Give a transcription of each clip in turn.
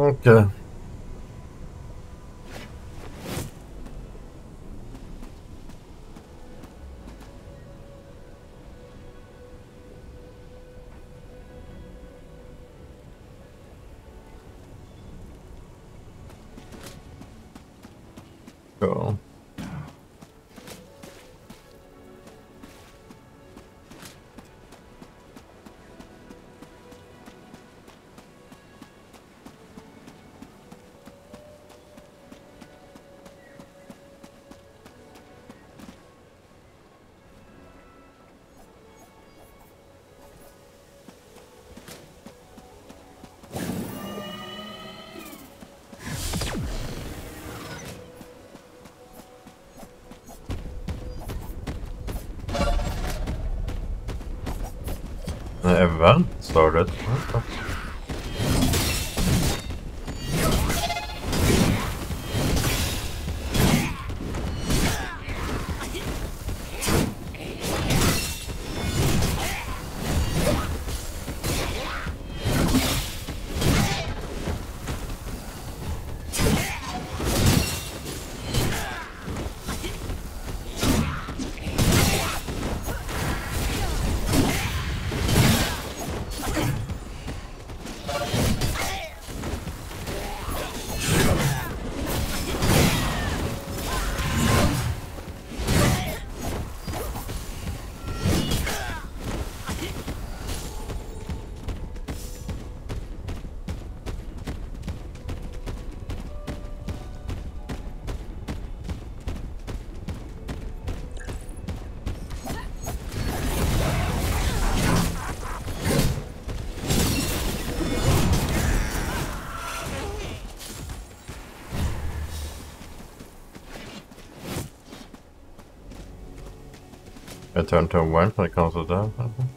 Okay. Cool. The event started. What the I turn to event when it comes to that.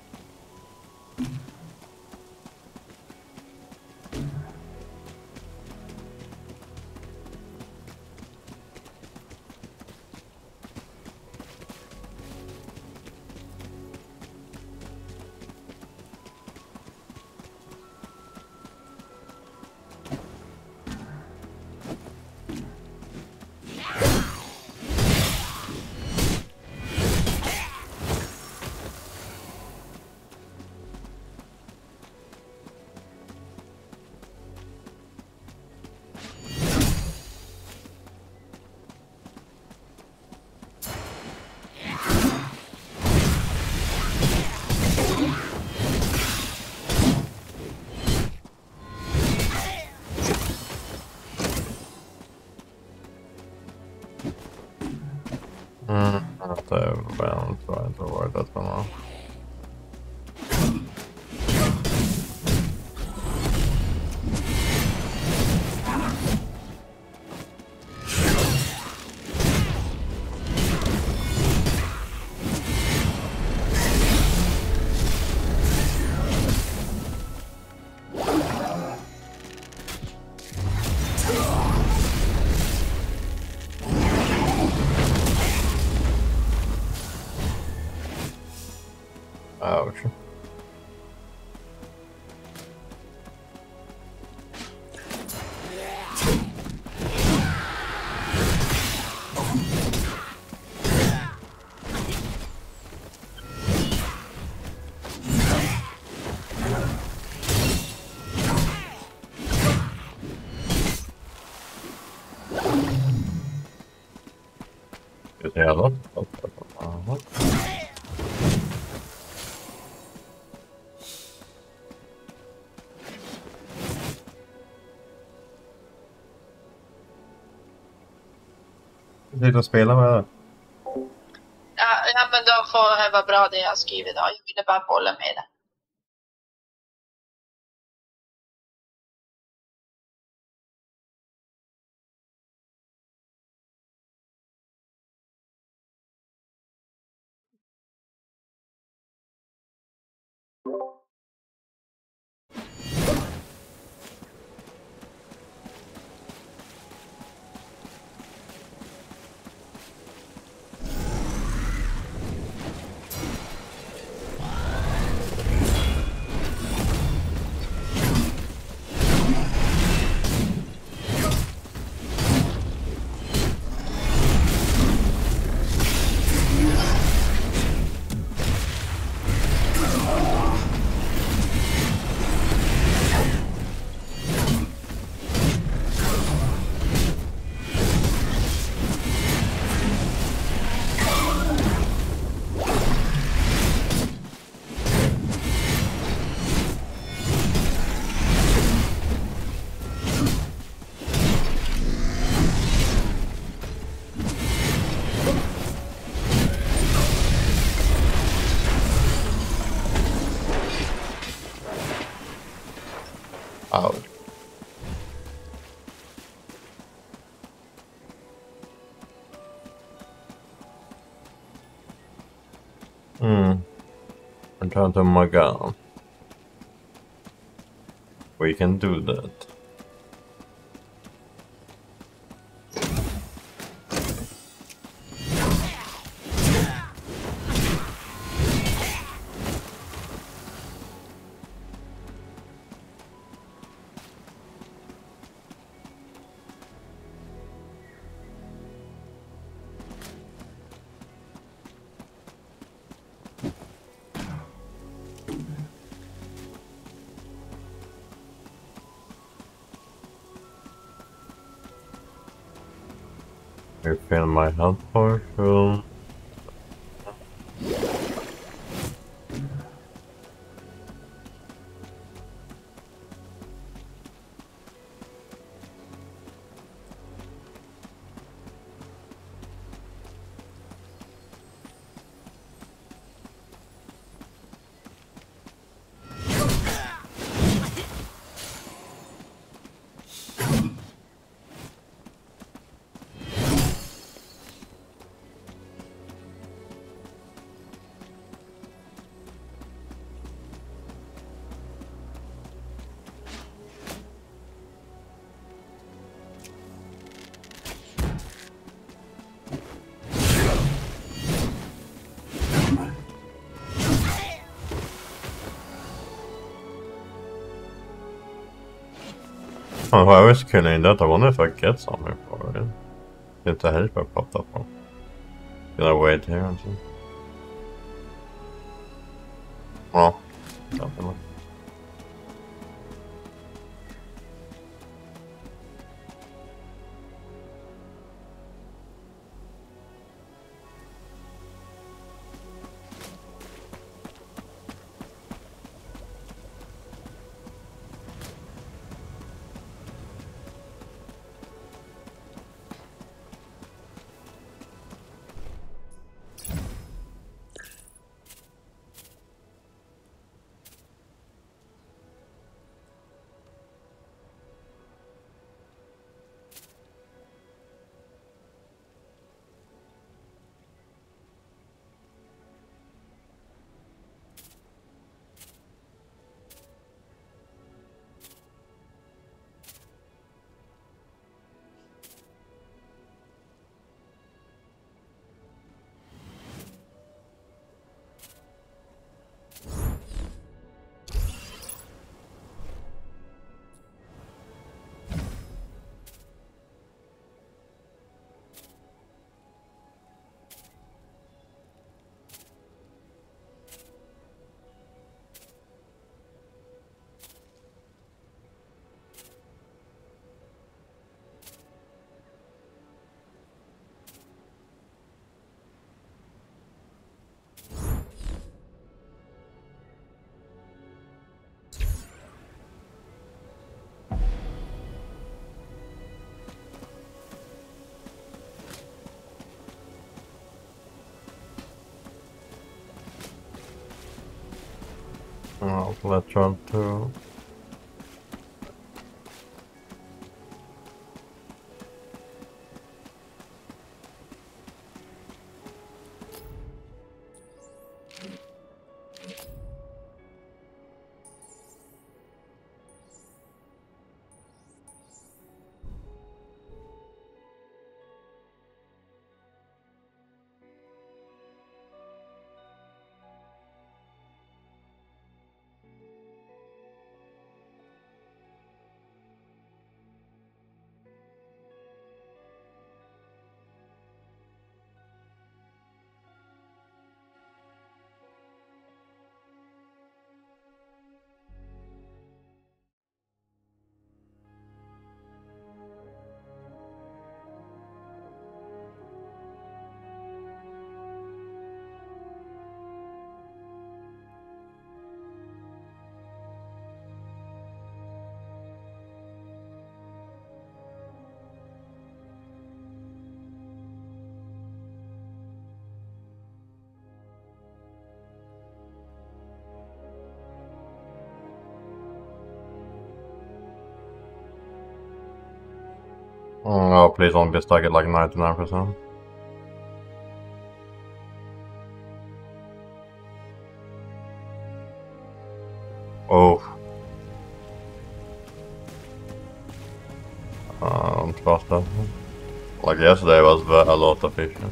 Not the event, så jag inte varit det på någon. Ouch. Ska jag säga något? Sitta och spela med det. Ja, men då får det vara bra det jag skrivit då. Jag ville bara bolla med det. Out. Return to my gun. We can do that. Refill my health potion. Oh, I was killing that. I wonder if I get something for it. If the helper popped up. Can I wait here and see? Well, definitely. Oh, let's try to. Oh, please don't be stuck at like 99%. Oh. I don't trust that. Like yesterday was a lot of issues.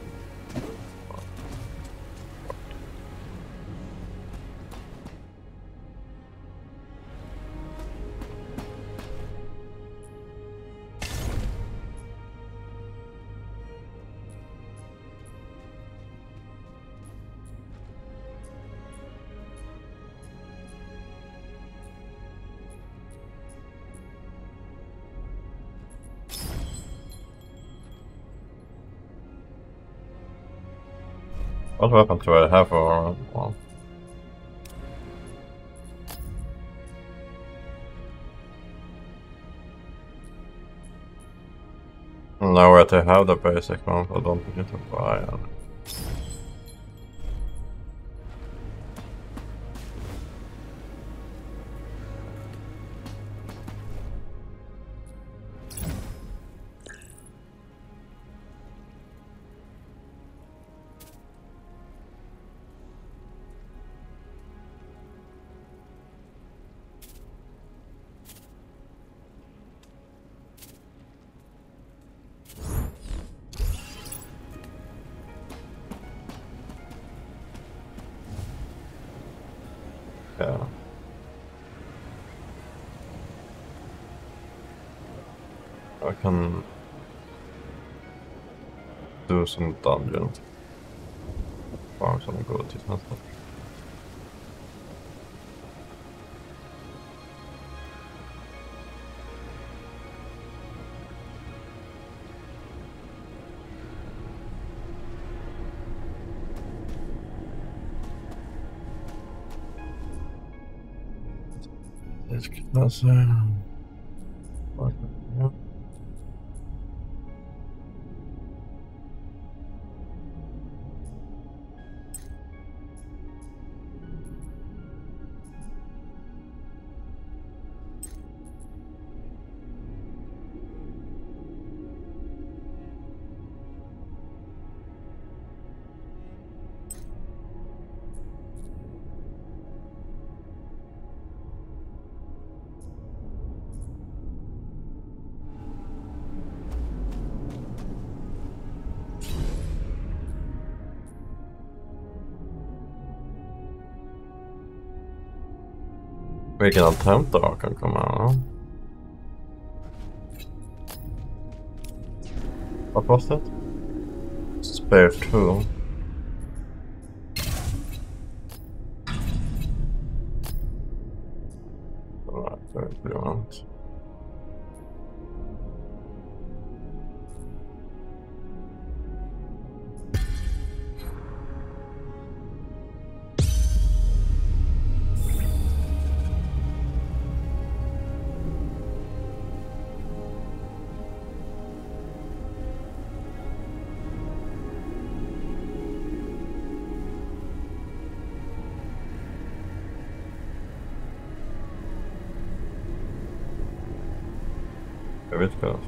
What weapon do I have for well? Now where to have the basic one, I don't need to buy it. Yeah. I can do some dungeons. Farm some goodies and stuff. Let's get that yeah. We can attempt the Arkham Command. What was that? Spare 2. Alright, very brilliant. Here it goes.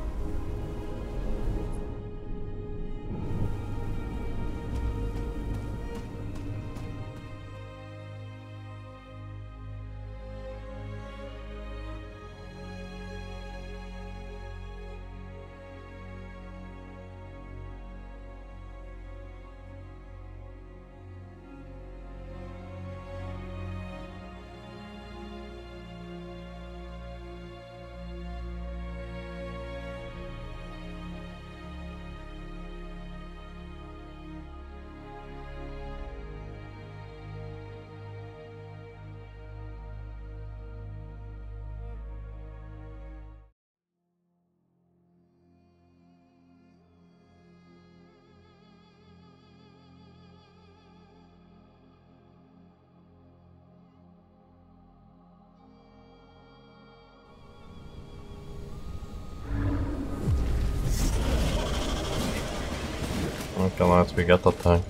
Okay, nice, we get that tank.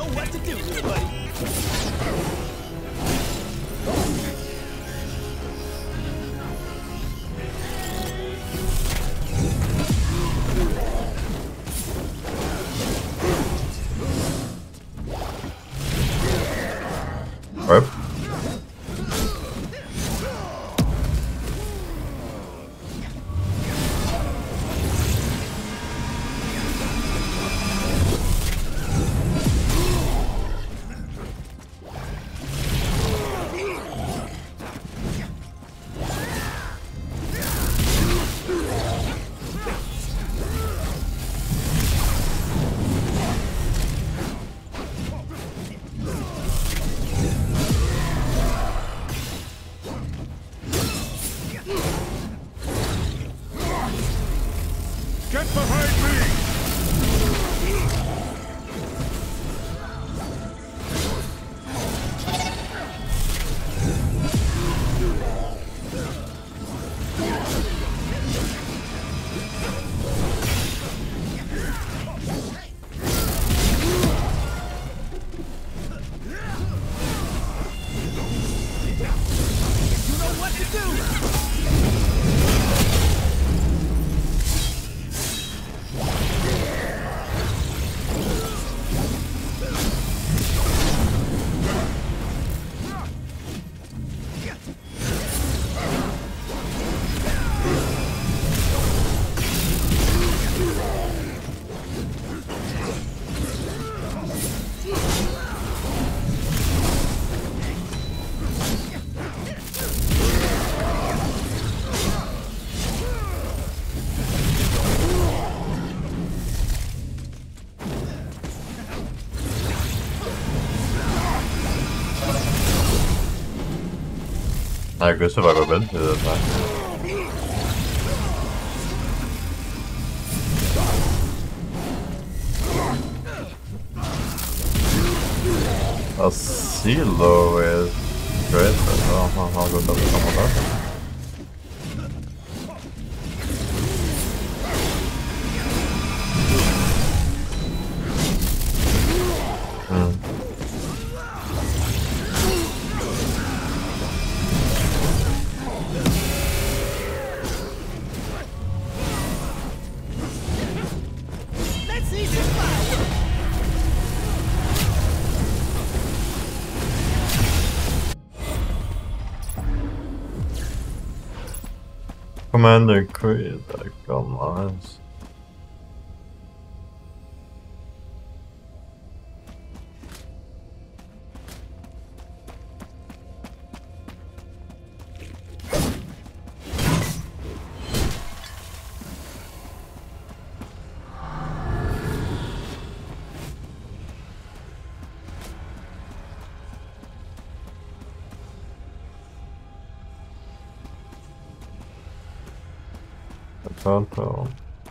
what to do here, buddy. Right. Get behind me! You know what to do! Nej, Gustav var väl inte det där. Asilo is great, but han har gått över samma där. Let's see some fire! Commander Creed, come on. Pronto.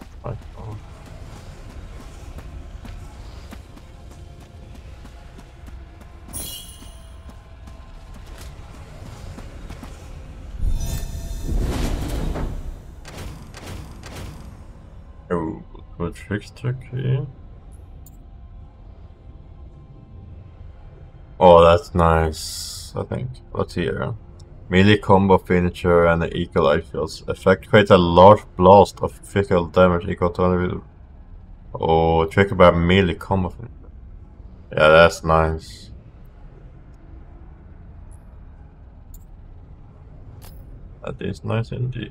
Oh, good trickster key. Oh, that's nice, I think. What's here? Melee combo finisher and an equal life fields. Effect creates a large blast of physical damage equal to individual. Oh, triggered by melee combo finisher. Yeah, that's nice. That is nice indeed.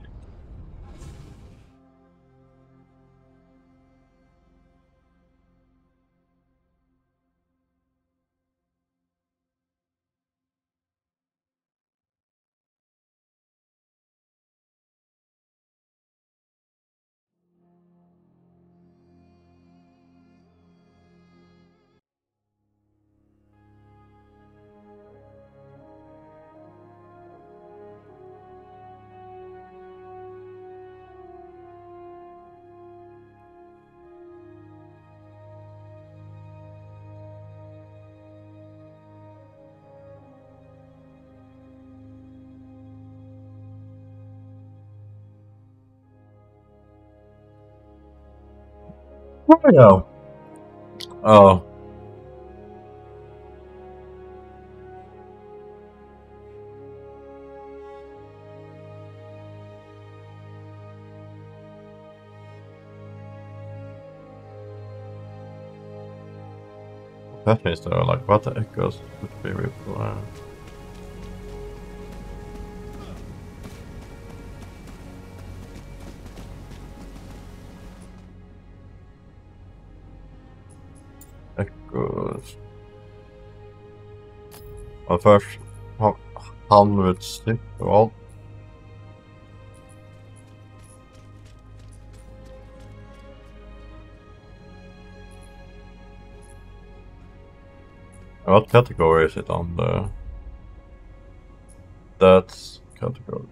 Oh, yeah. Oh. That means there are like what the echoes would be replied. Echoes. Well, first 100 slip roll. What category is it on the? That's category.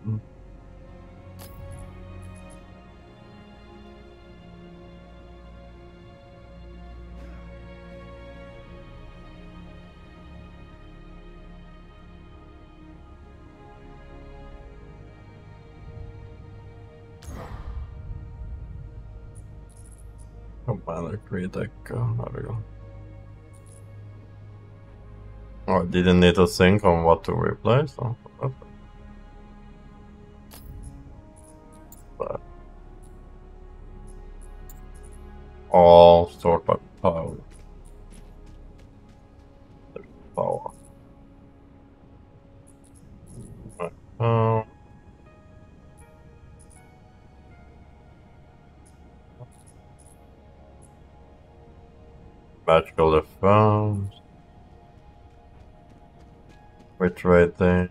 Commander create echo. There we go. Oh, I didn't need to think on what to replace. Oh, but all sort by power. Power. Right. Magical defense. Which right there?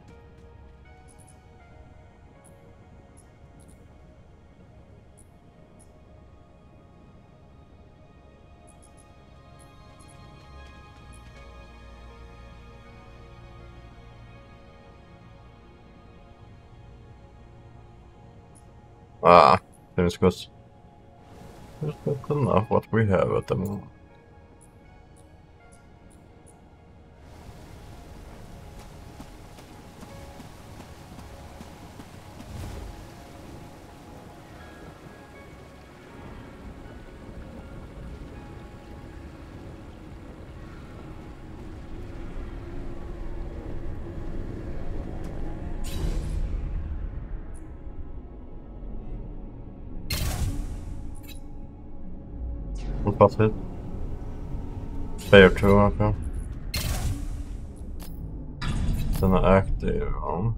Ah, seems good. It's good enough what we have at the moment. What's it? Player 2, okay. Then active on.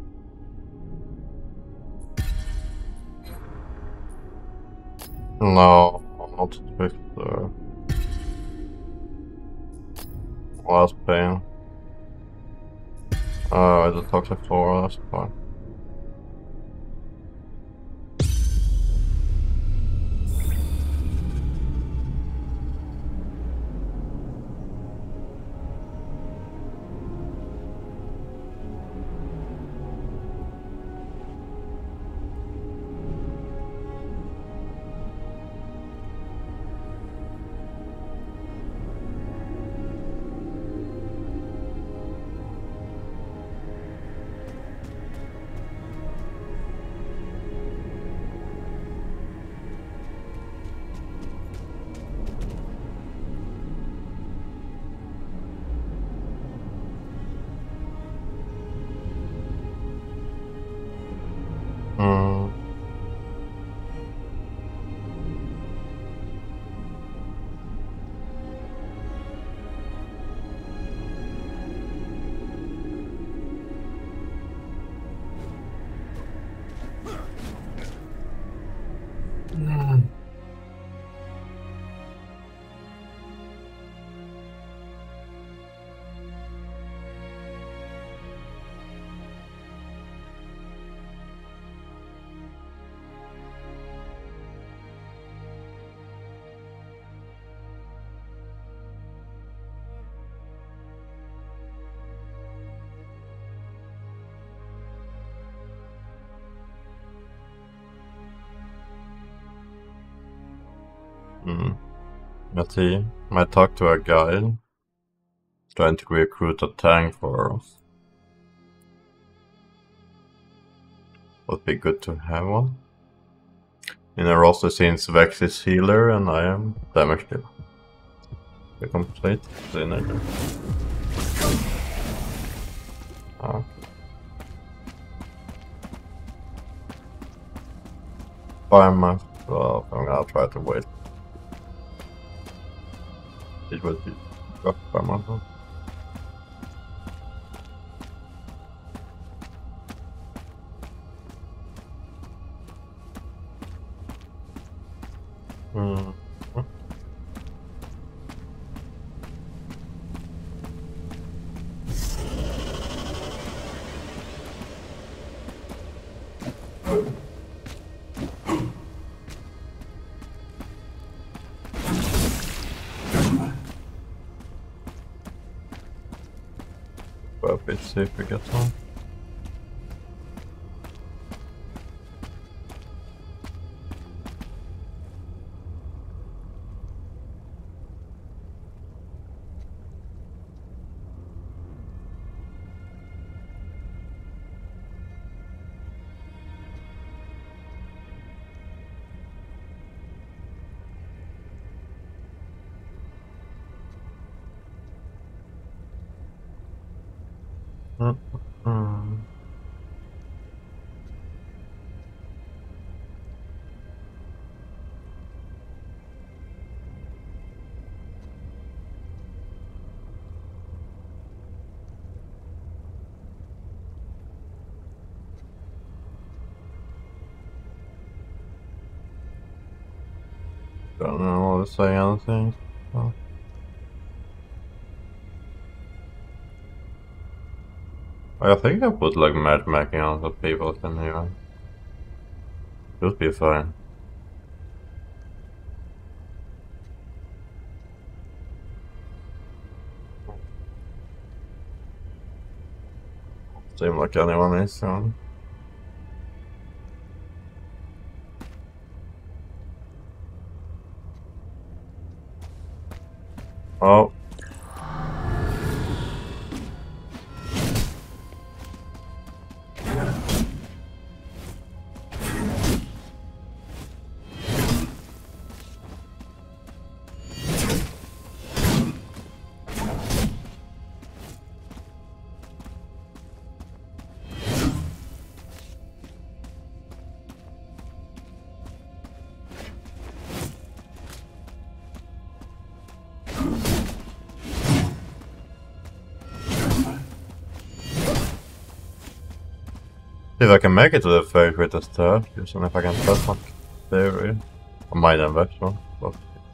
No, not Victor. Last pain. Oh, it's a toxic floor, that's fine. Let's see. Might talk to a guy trying to recruit a tank for us. Would be good to have one. In a roster since Vex is healer and I am damage dealer. We complete the energy. Ah. Well, I'm gonna try to wait. It will be Kappa alltså. Mm. Bit safe we get some. Don't know what to say anything. Oh. I think I put like matchmaking on so people can hear. Should be fine. Seem like anyone is on. Oh. See if I can make it to the third with this third, using if I can test my theory. Or my invention. But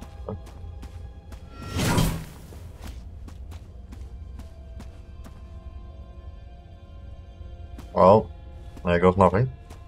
well, there goes nothing.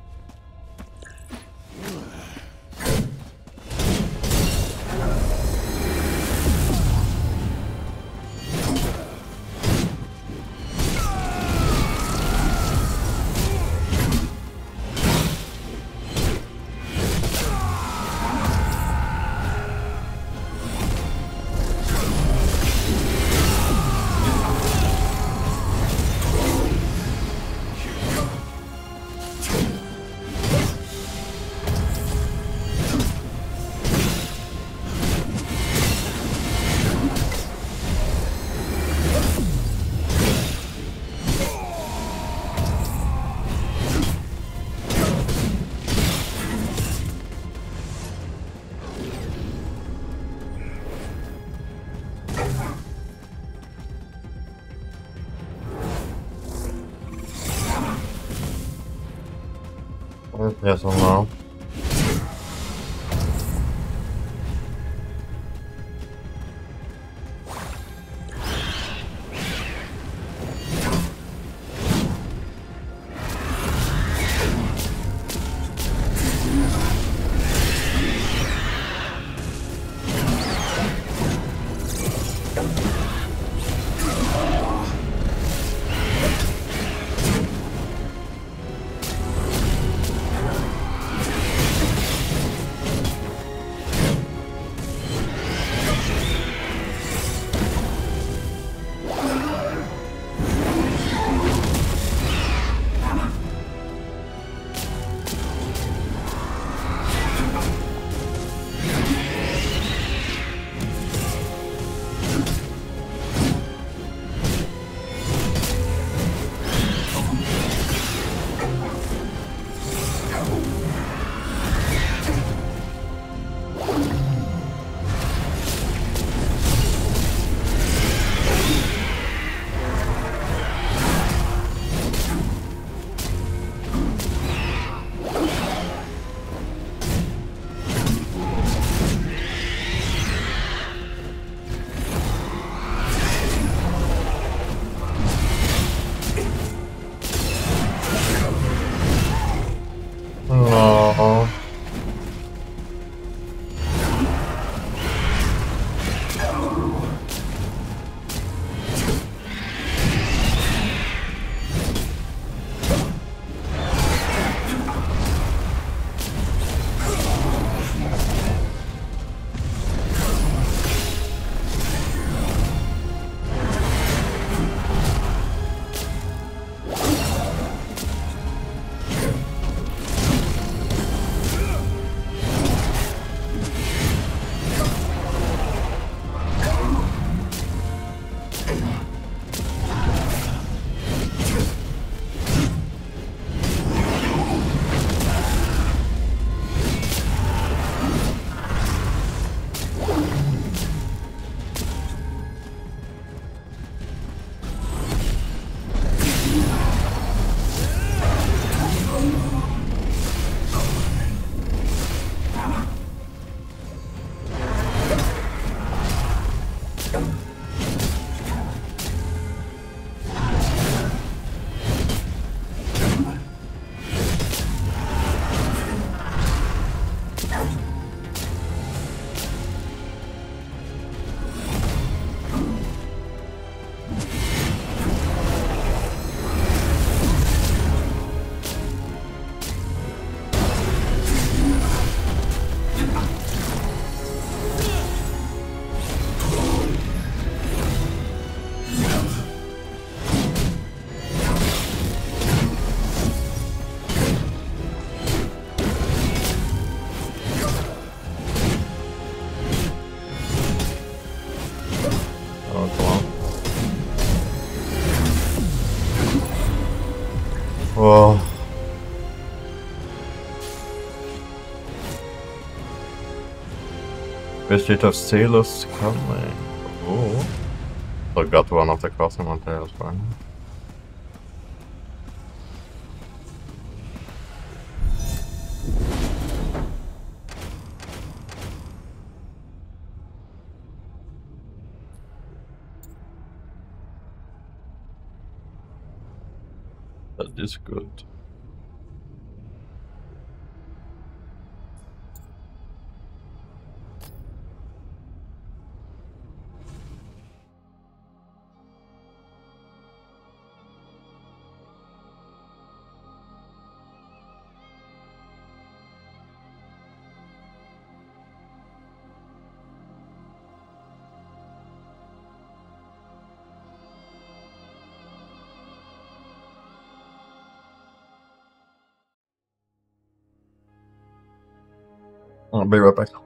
Yes or no? Oh, come on. Whoa. Visit of Sailors coming. Oh. So got one of the crossing materials fine. That is good. I'll be right back.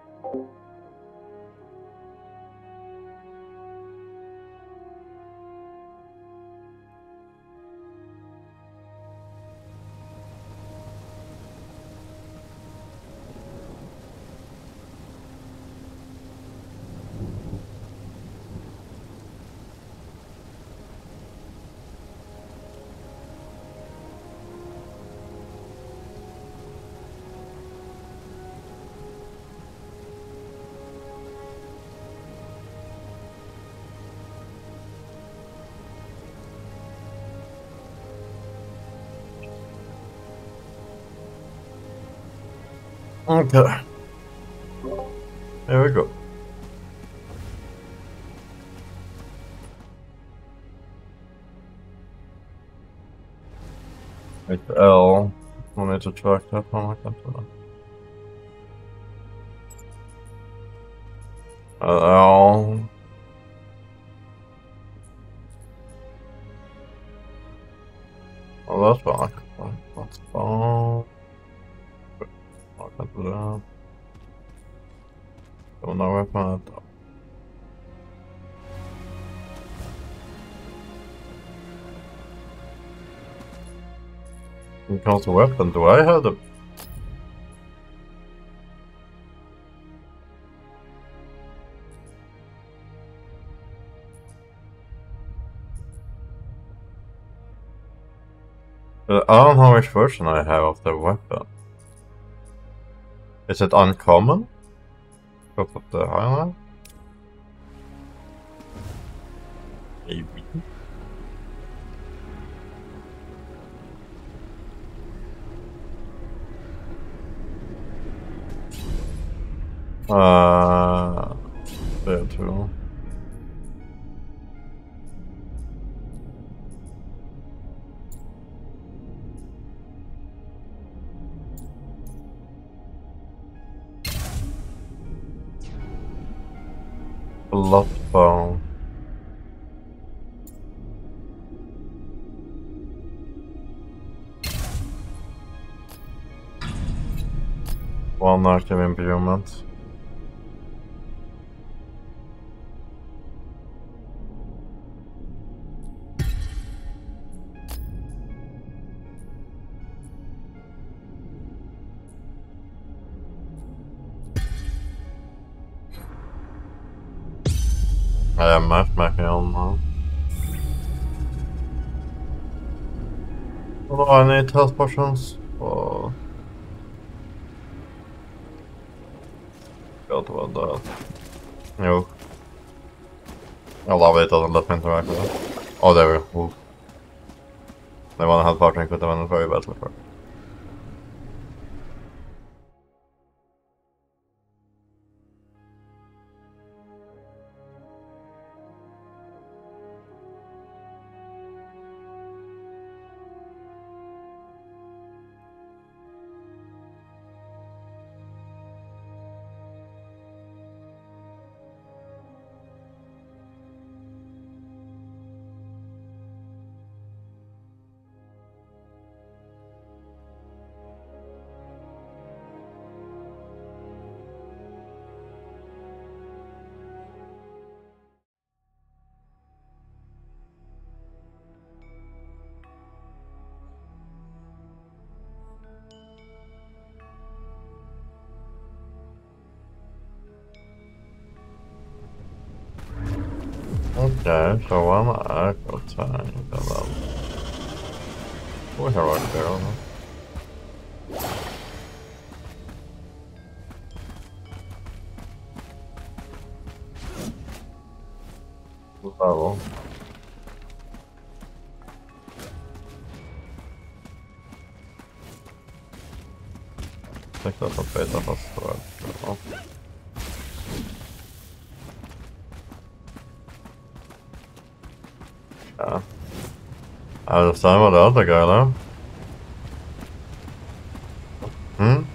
Okay. There we go. With L. I need to track that one. I can't do that. L. Oh, that's fine. That's fine. I can't do that. Don't know where I found it. When it comes to weapon, do I have the... I don't know which version I have of the weapon. Is it uncommon? Go put the highlight? Maybe. There too. Blood bone. One active imbuement. I have matchmaking on now. Oh, I need health potions. Oh. Forgot about that. No. I love it, doesn't let me interact with it. Oh, there we go. I want to have partnering with them very badly for. Okay, so one echo tank and then we have right there. Level. I think that's a beta fast right. Ja. Alles time var det andra grejerna. Mm.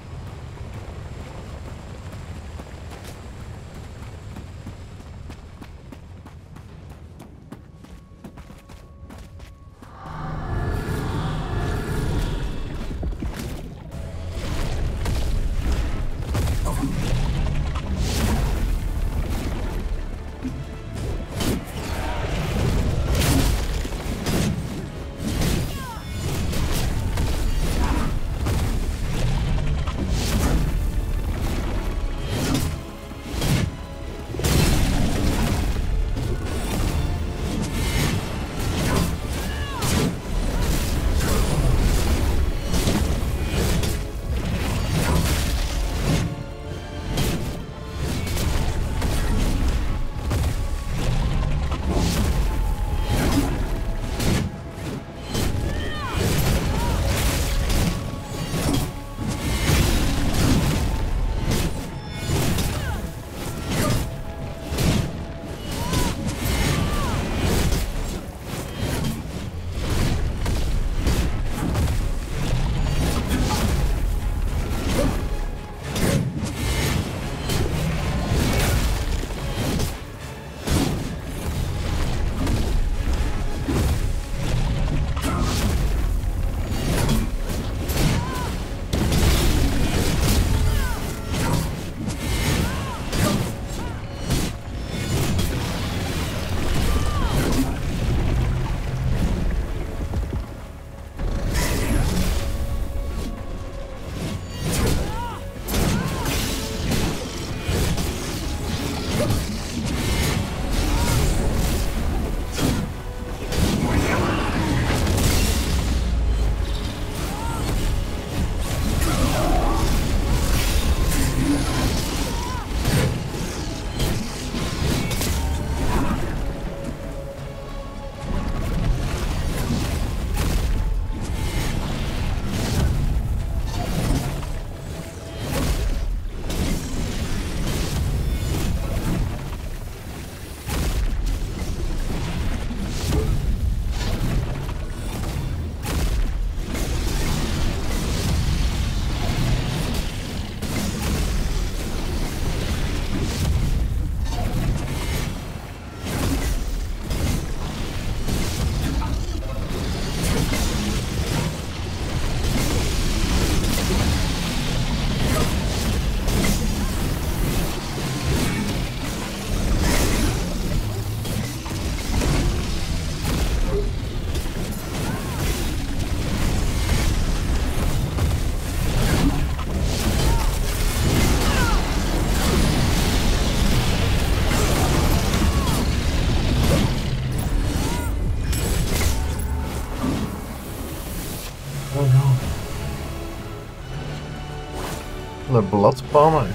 The blood spawner.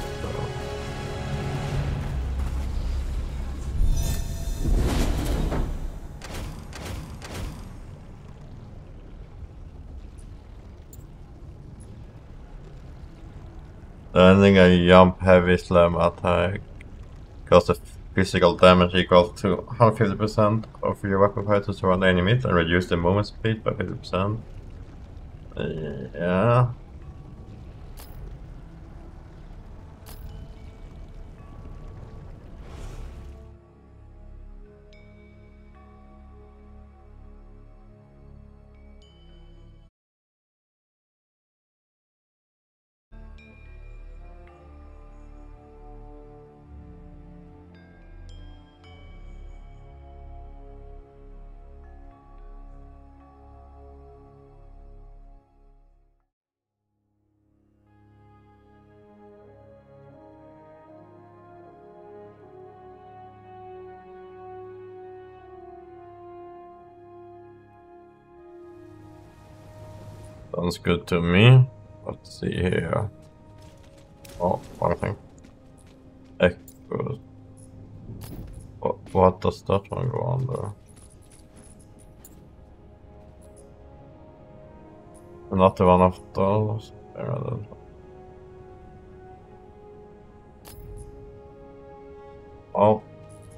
Ending a jump heavy slam attack. Cause the physical damage equals to 150% of your weapon fighters around the enemy and reduce the movement speed by 50%. Yeah. Sounds good to me. Let's see here. Oh, one thing. Echo. What does that one go under? Another one of those. Oh.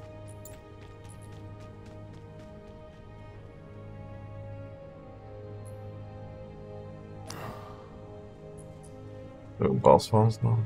The boss ones now.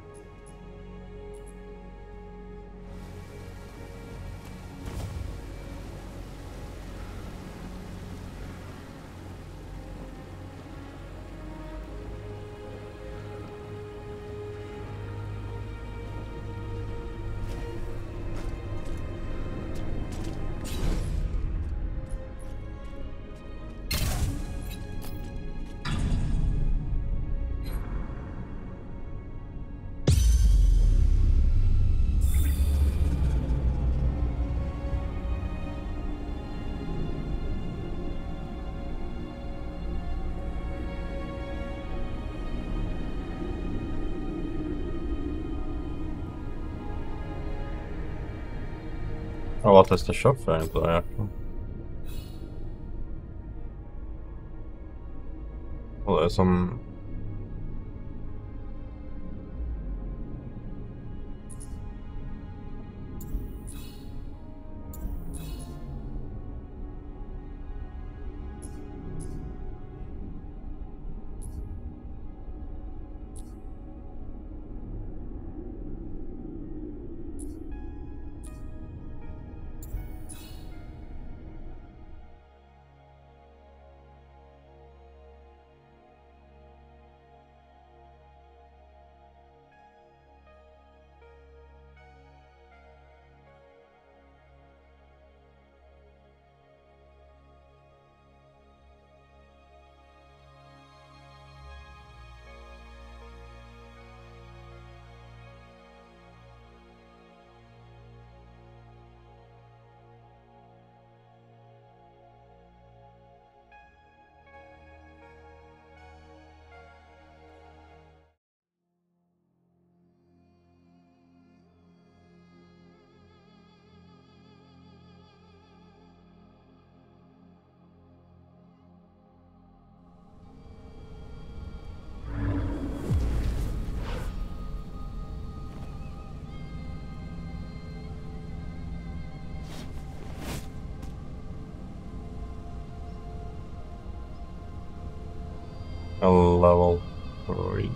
Oh, what is the shop for egentlig? Well, there's some... A level 3.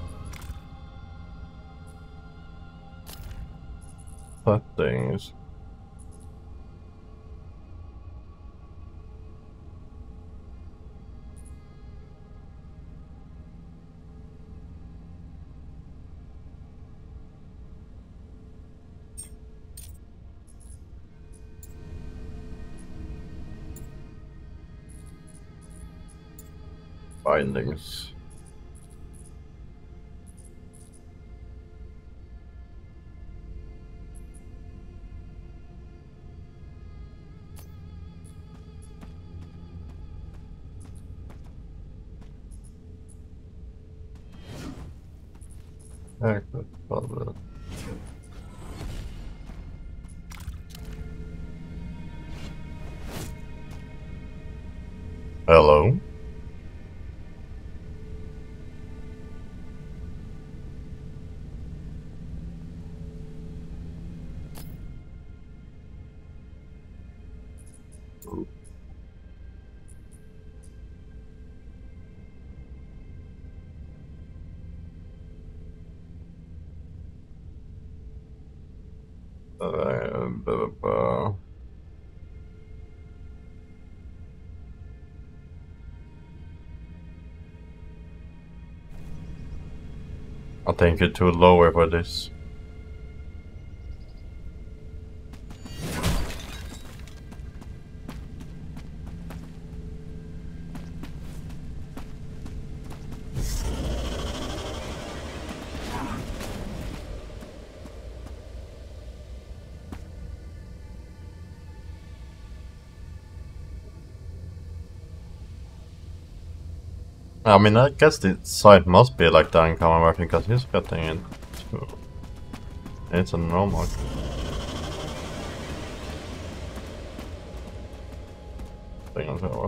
Settings. Bindings. Exit button. Hello? Blah, blah, blah. I think you're too low for this. I mean, I guess the site must be like that in common version because he's getting it. It's a normal. Thing on the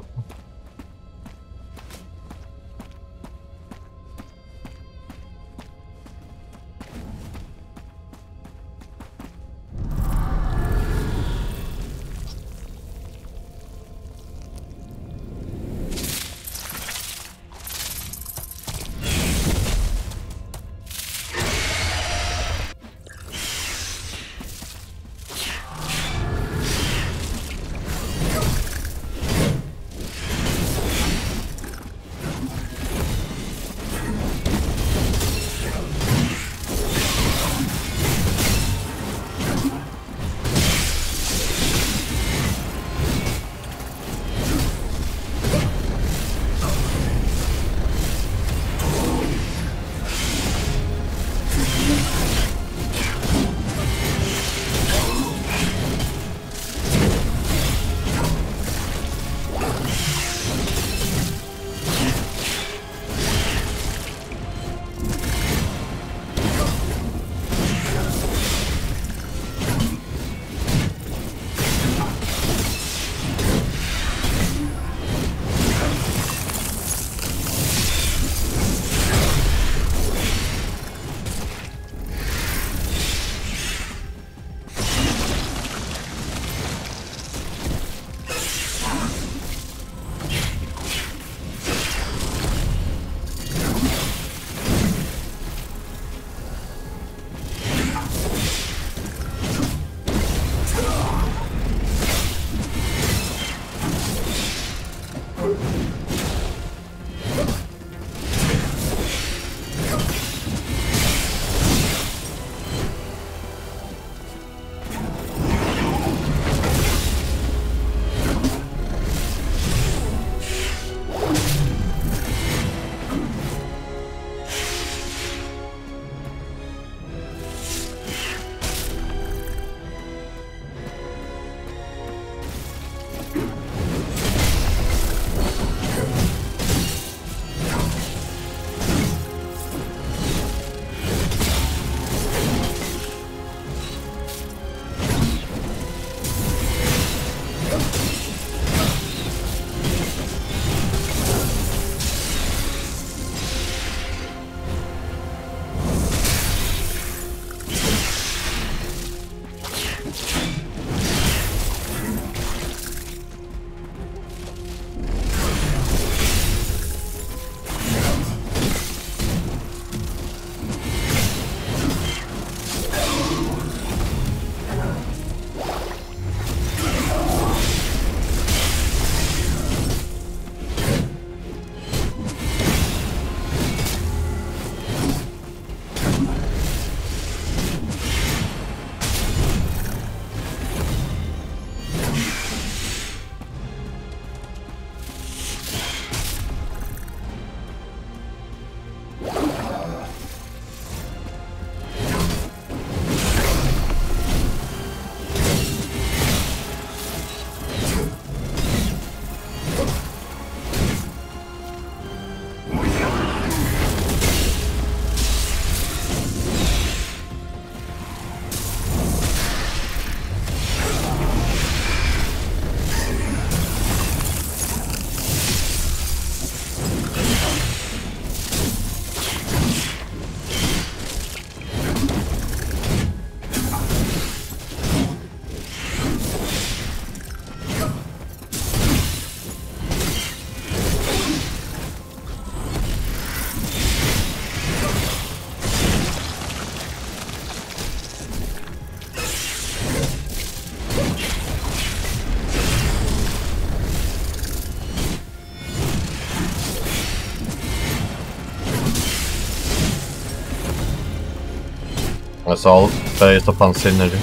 It's all based upon synergy.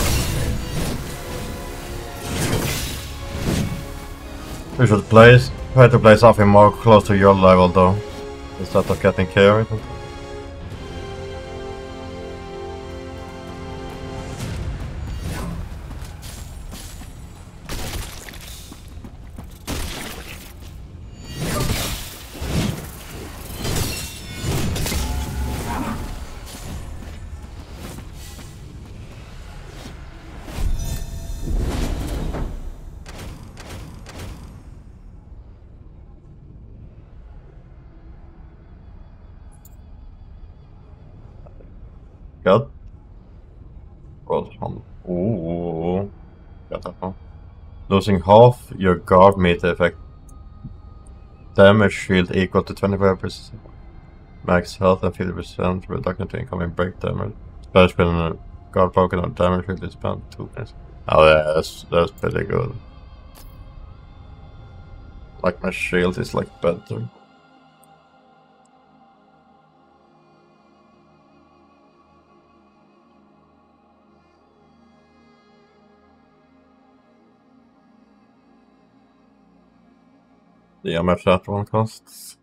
We should play Try to play something more close to your level though, instead of getting carried. Got ooh, got that one. Losing half your guard meter effect. Damage shield equal to 25% max health and 50% reduction to incoming break damage. Spell spelling a guard broken or damage shield is spent 2 minutes. Oh yeah, that's pretty good. Like my shield is like better. The MF that one costs.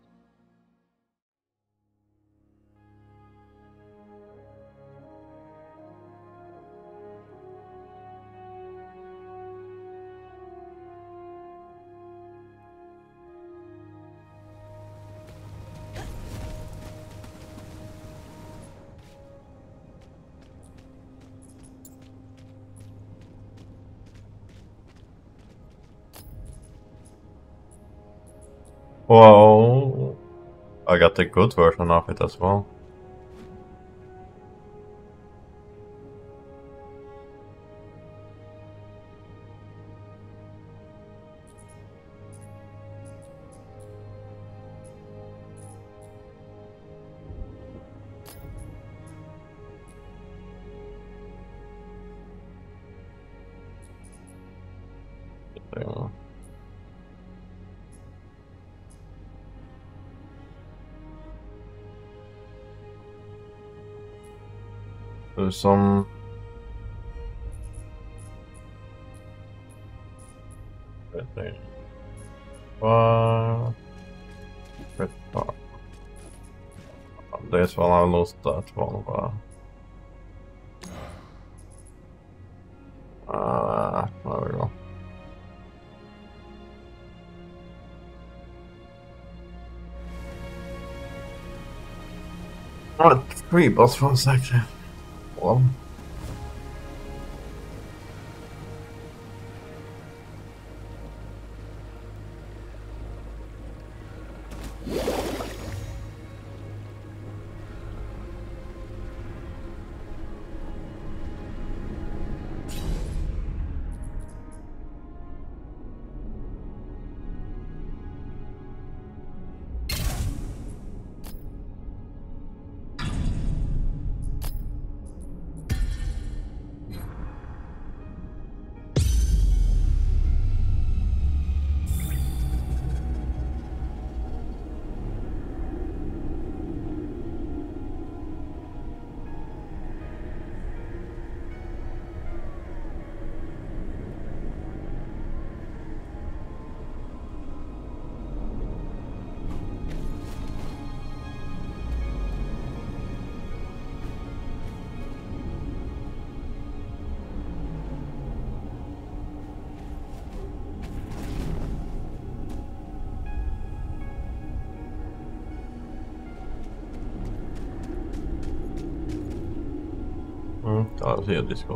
Whoa, I got the good version of it as well. Yeah. There's some this one I lost that one, but there we go. Alright, 3 boss ones actually. Well. I'll see a disco.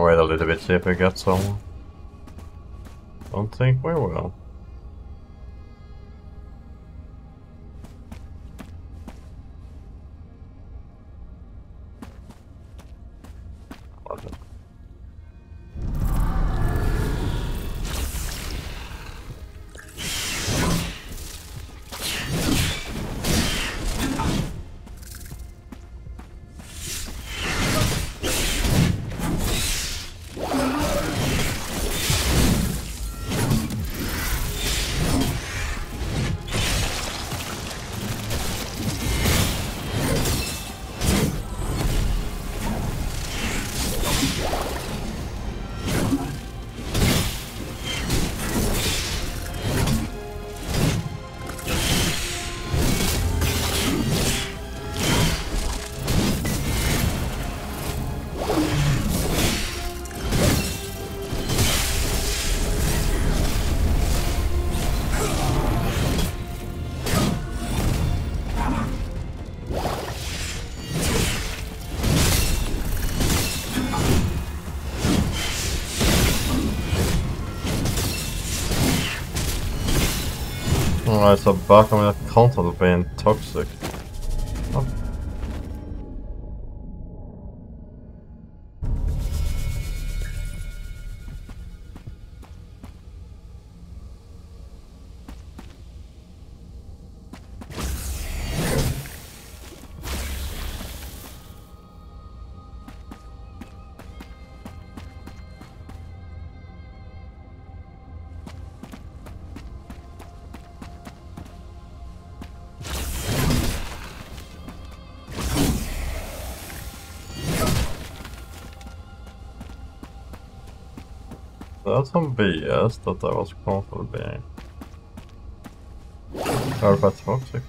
wait a little bit, see if we get someone. Don't think we will. Alright, so back on that content being toxic. Oh. That's some BS that I was comfortable being. Or if that's toxic.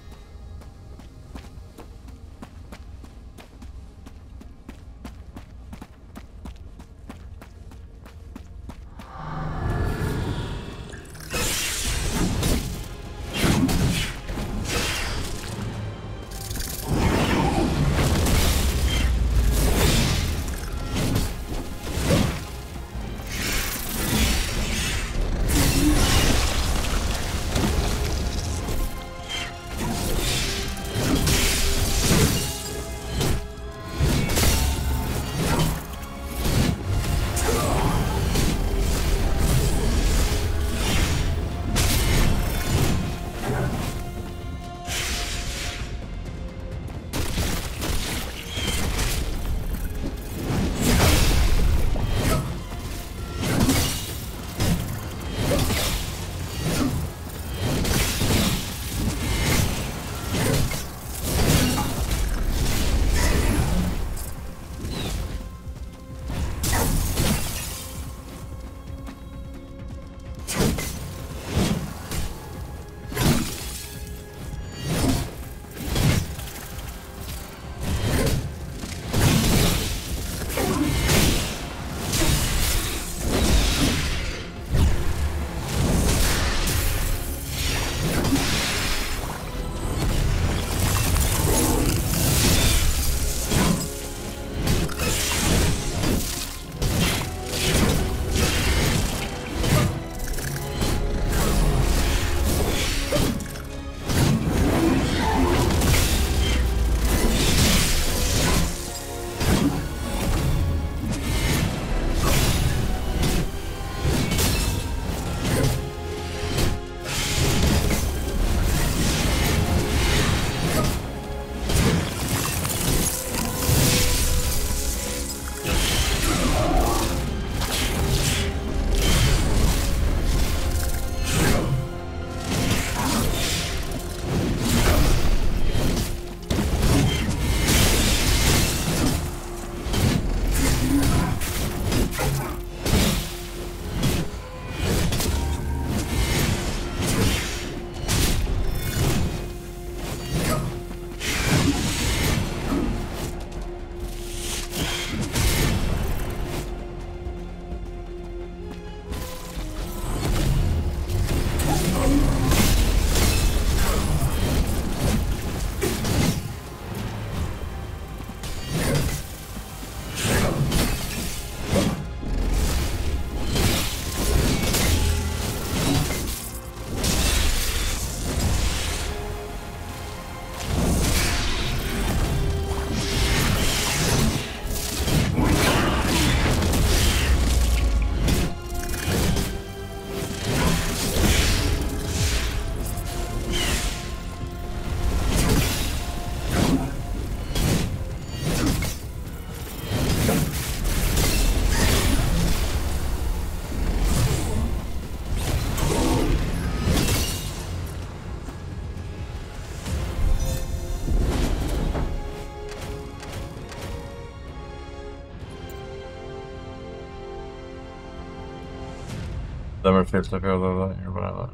Never feels like whatever.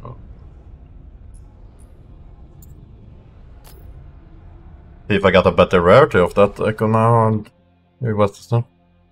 See if I got a better rarity of that echo now and what's this now?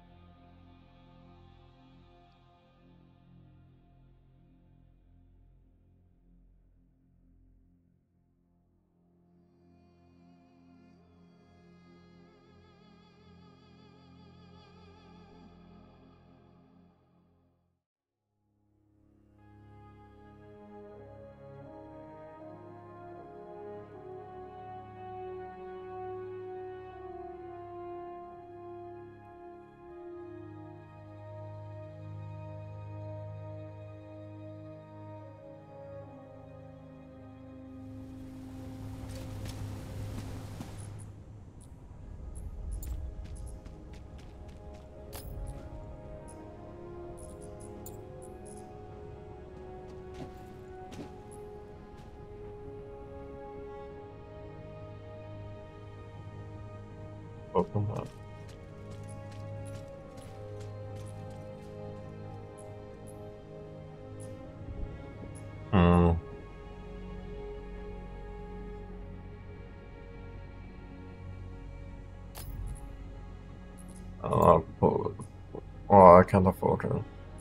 Open that. Oh, I can't afford it.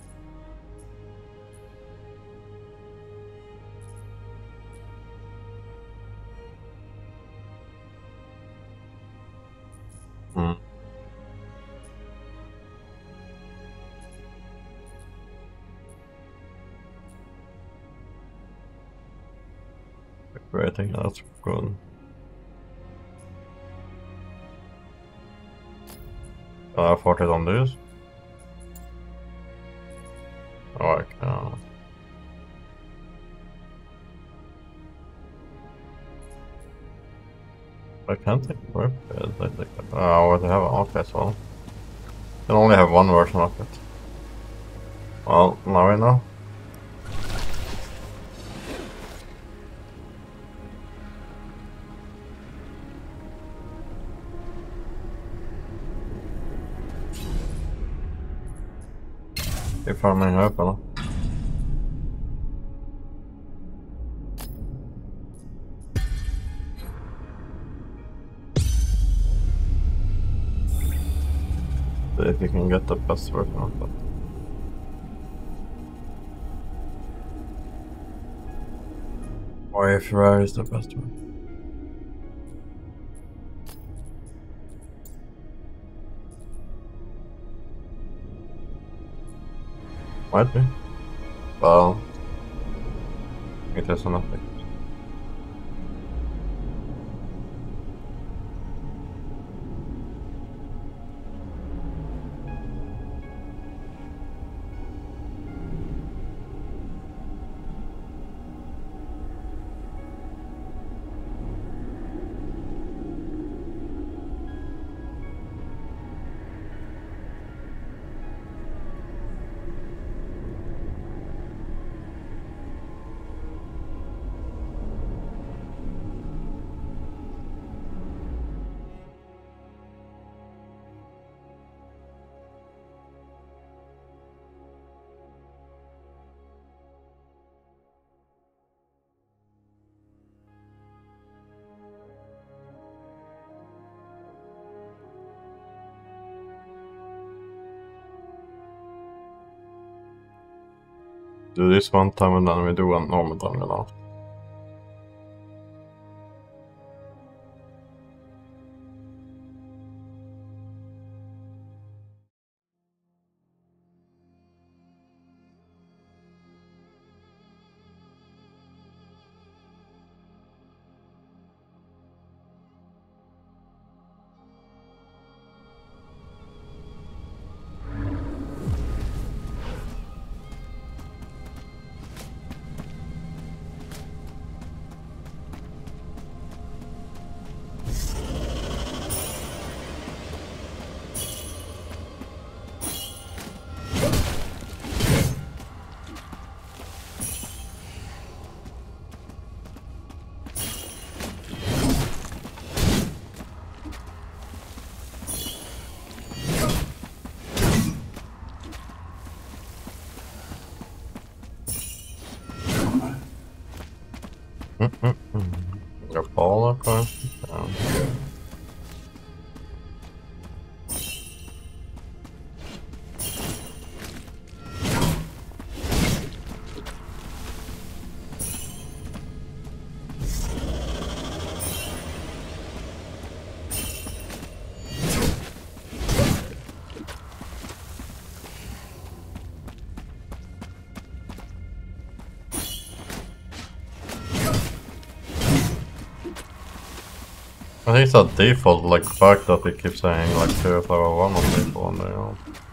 I think that's good. Can I afford it on this? Oh, I can. I can't take whip it. I think. Oh, they have an okay as well. I can only have one version of it. Well, now I know. If I'm in hope, eller? See if you can get the best version of that. Or if rare is the best one. Might be. Well, it has an effect. Do this one time and then we do one normal dungeon after. Your ball across down. I think it's a default like fact that it keeps saying like 051 on default on there.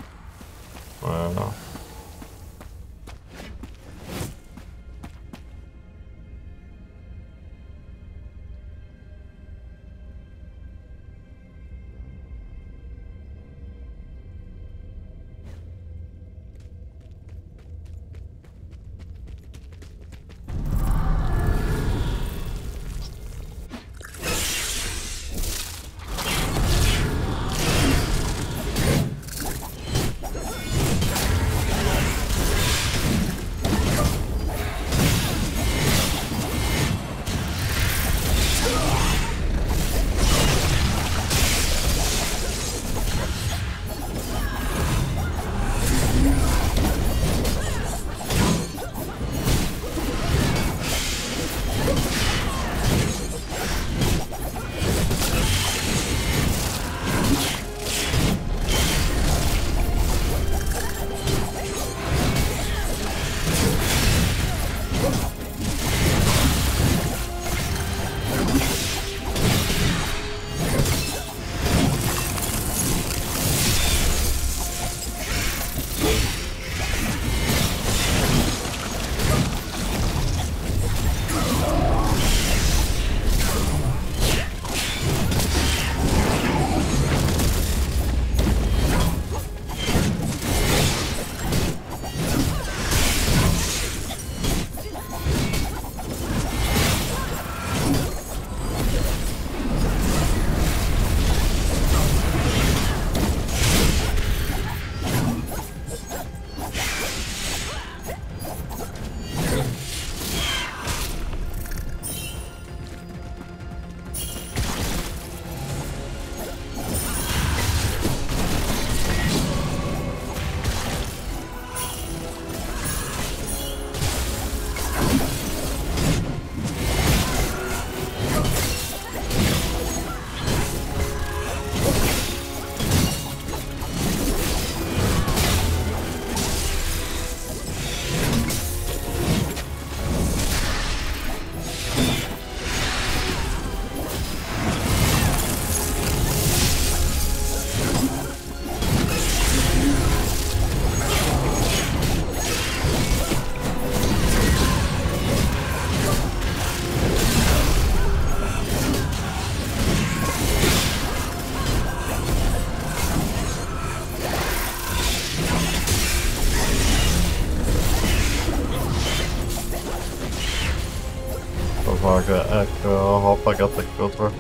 Jag hoppas att det går tror jag.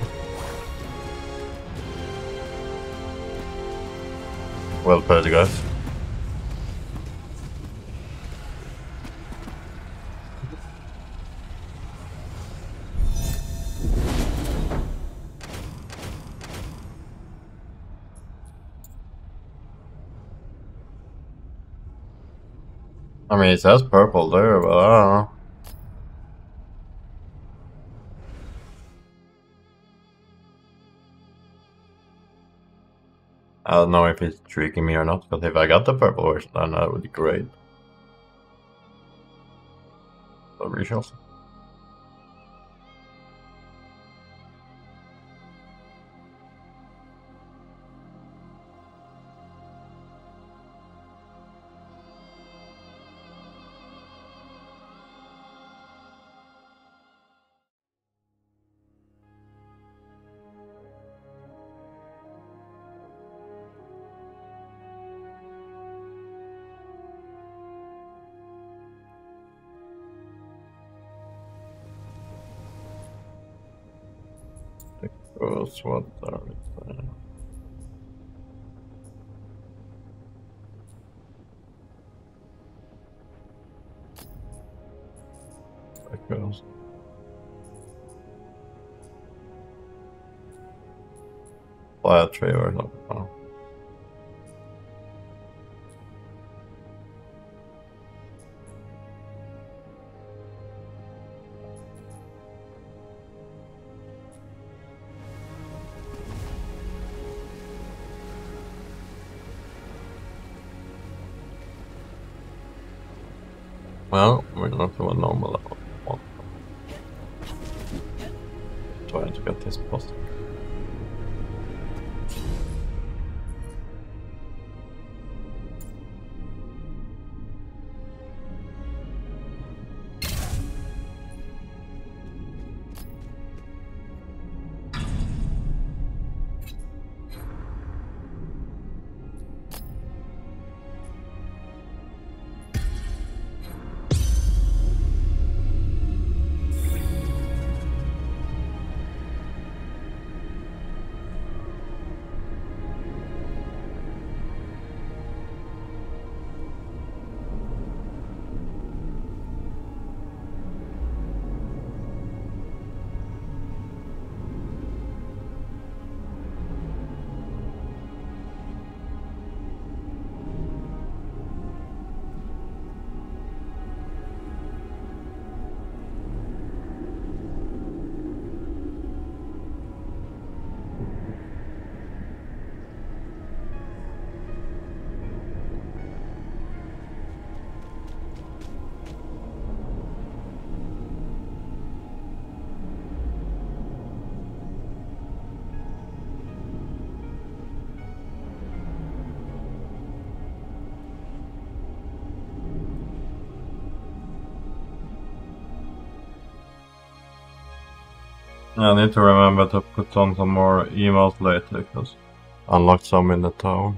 Well played guys. I mean, it says purple there, but I don't know. I don't know if it's tricking me or not, but if I got the purple version, then that would be great. So reshot. That's what that is. That goes. Fire tree or something. Oh. Well, we're not to a normal level. One. Trying to get this boss. I need to remember to put on some more emails later, because I unlocked some in the tower.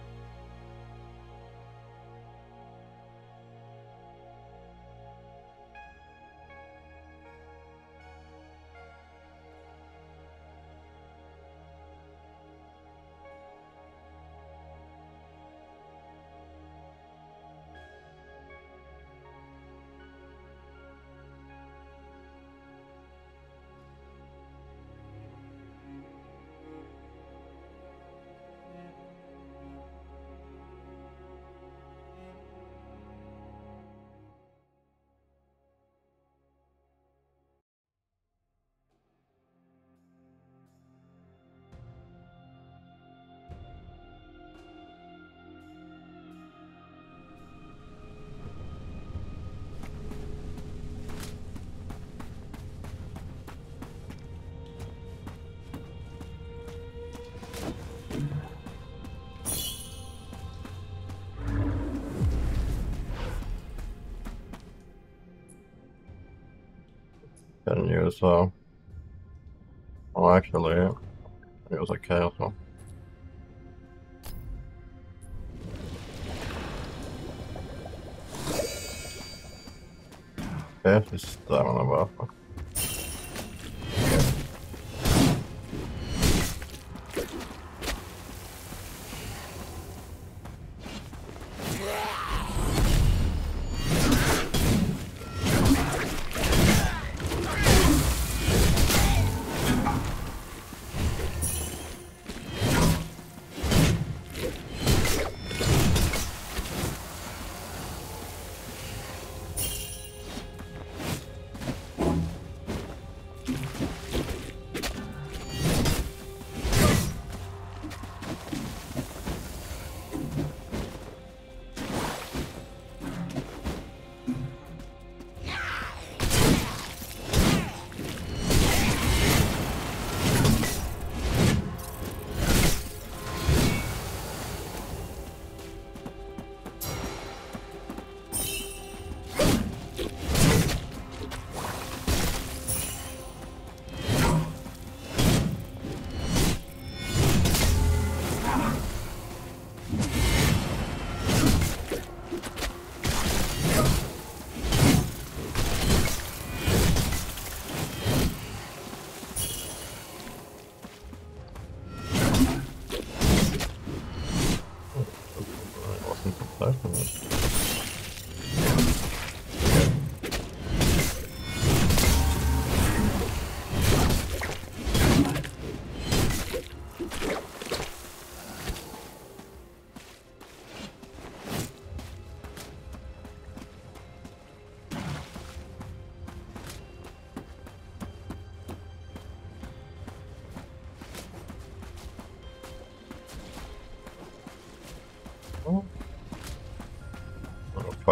Can use well actually it was a chaos one. Okay, this stamina buffer.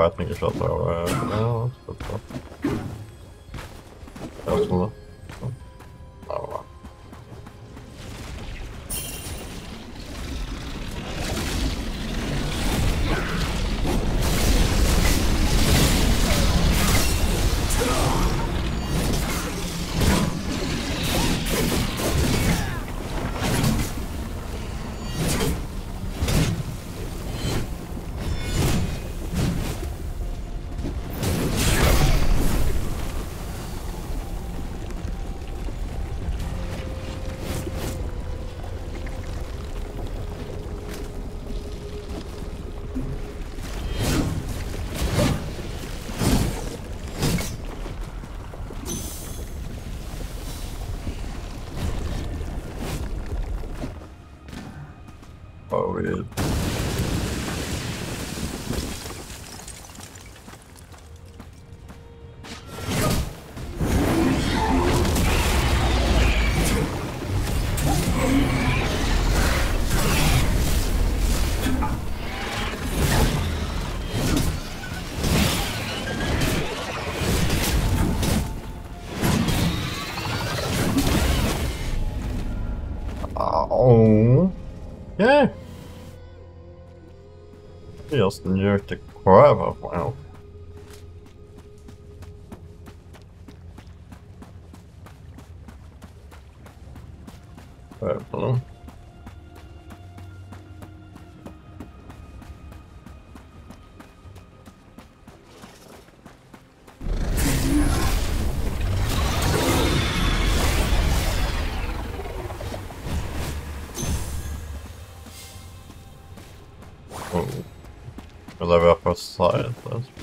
jag tänker köra på. Ja, så bra. Jag tror det. Ja. Oh, weird. Oh, yeah. Just njut the crap out of wow. Hello. Oh. Jag lever upp på side.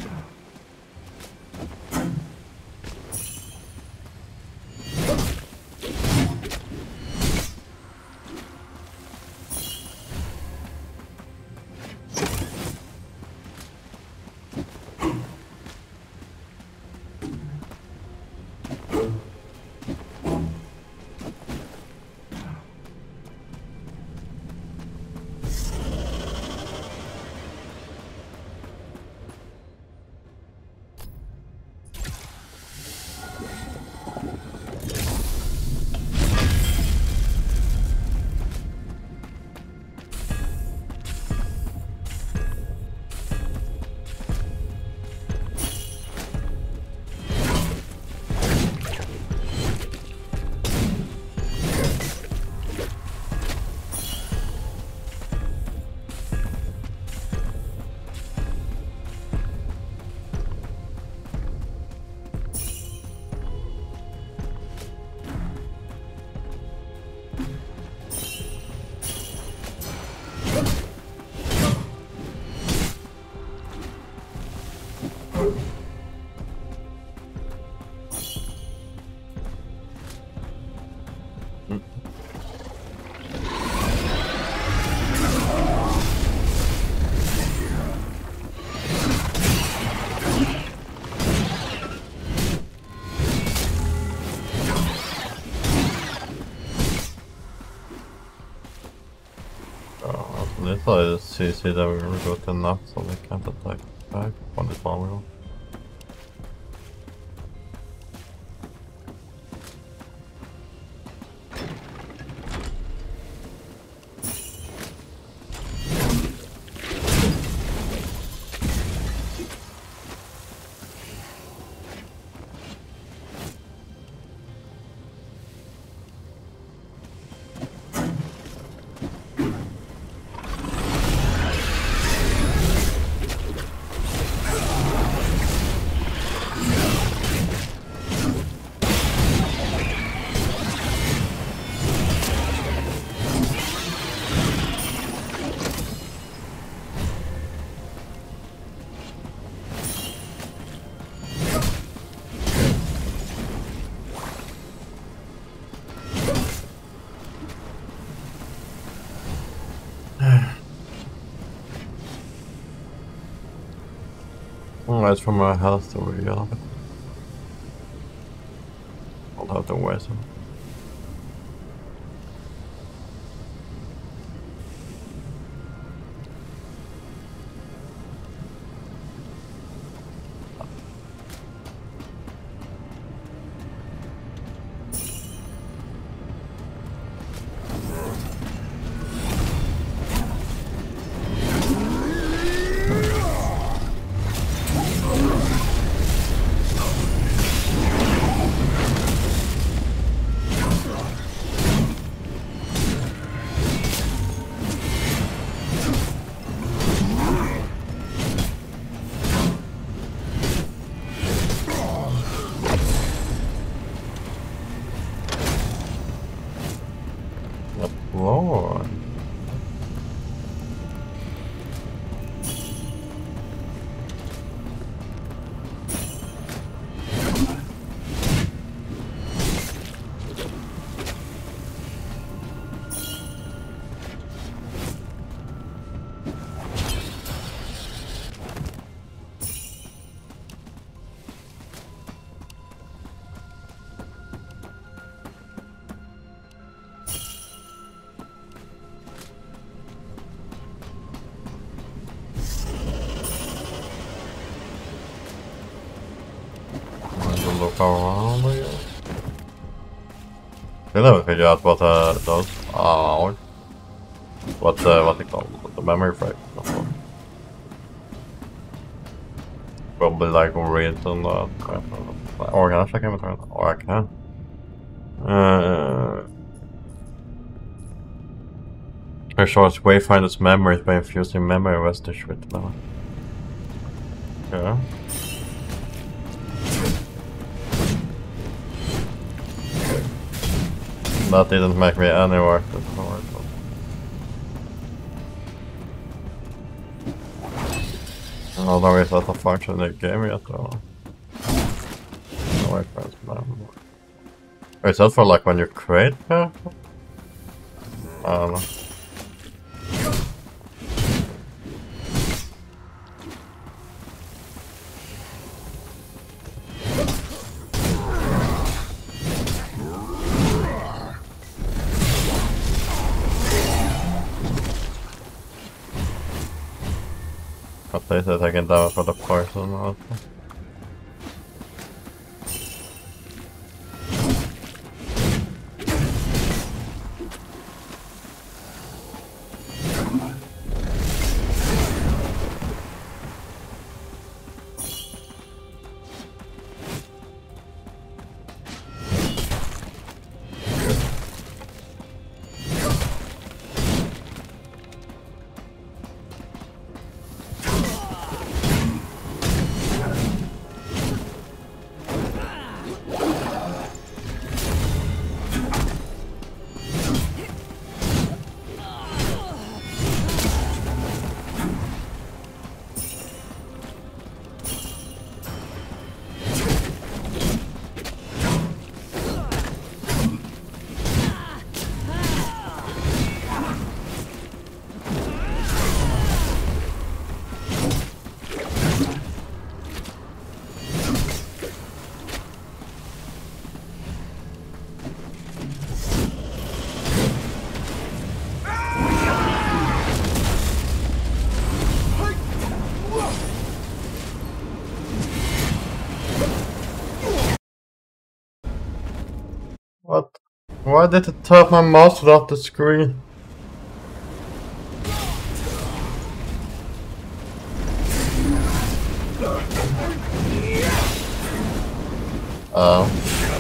This is CC that we were good enough so they can't attack back on the farm. That's from my health to we got it. I'll have to wear some. look around again. You never figure out what it does. What it called? The memory frame. Probably like read on that. Or can I check inventory? Or I can. Restores Wayfinder's memories by infusing memory vestige with memory. Yeah. That didn't make me any work before. No, there is not a function in the game yet though. No, wait, is that for like when you create character? I don't know. At least they're taking damage for the poison also. What? Why did it tap my mouse without the screen? Oh.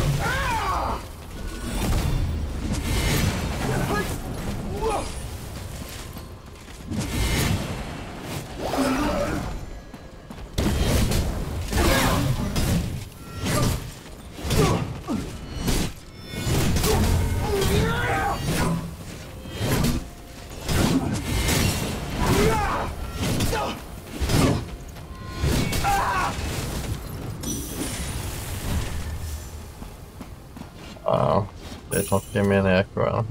Oh, they don't give me any echo.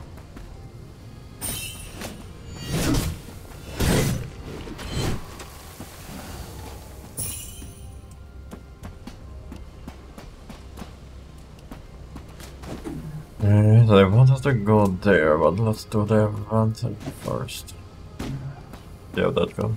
They want us to go there, but let's do the event first. Yeah, that go.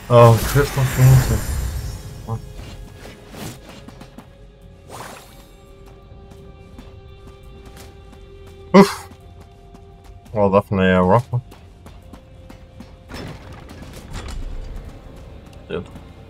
Oh, crystal finisher. What? Oof. Well, definitely a rough one. Dude.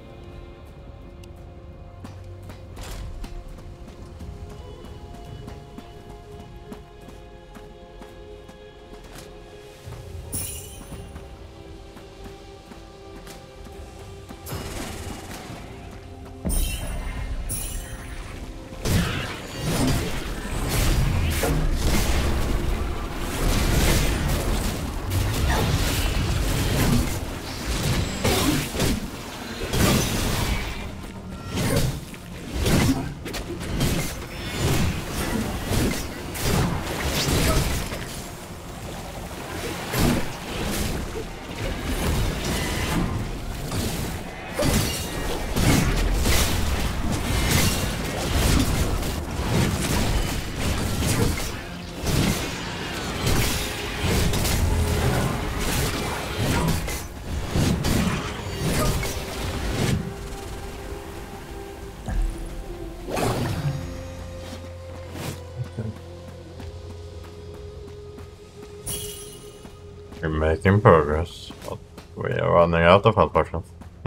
We're making progress, but we are running out of health potions.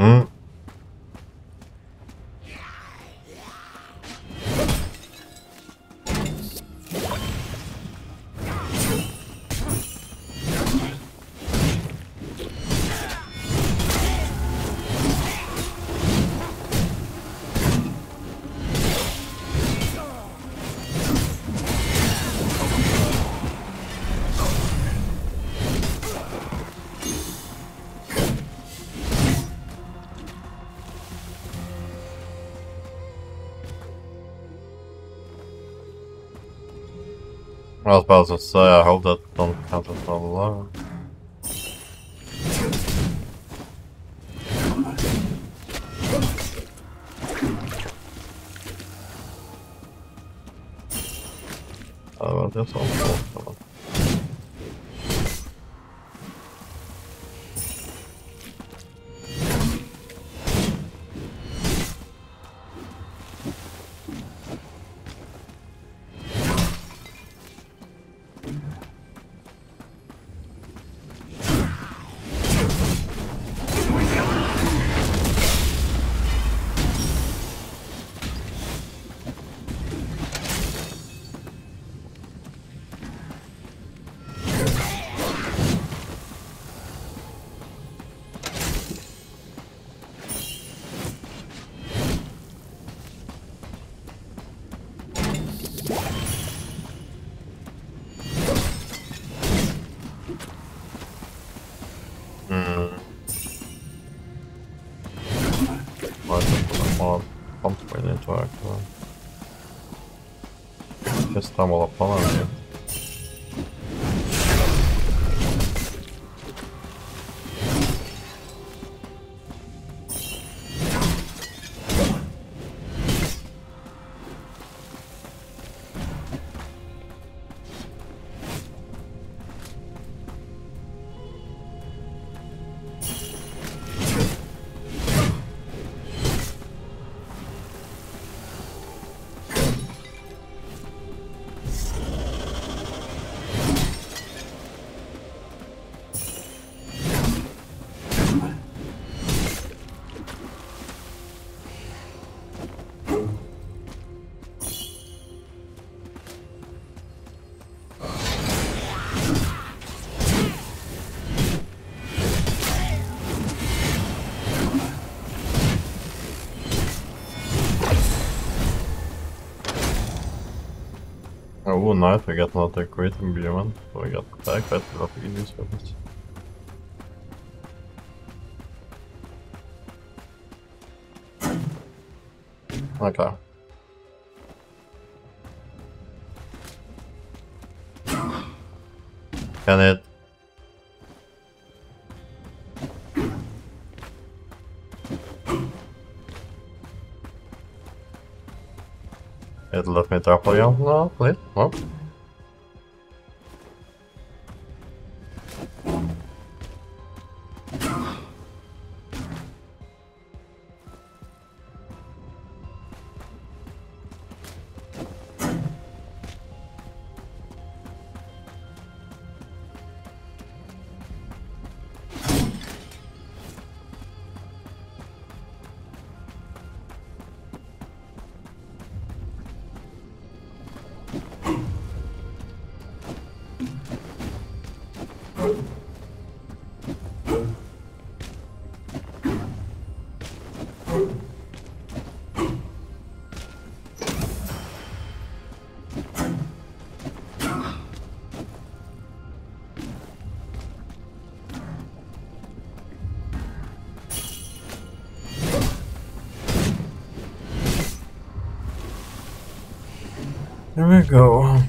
I was about to say, I hope that don't count as a lot. Oh, that's all. Just stumble upon it. Oh, nice, we got another great imbuement, so we got back better of easy weapons. Okay. Can it? It let me drop again? No, please? No? Here we go.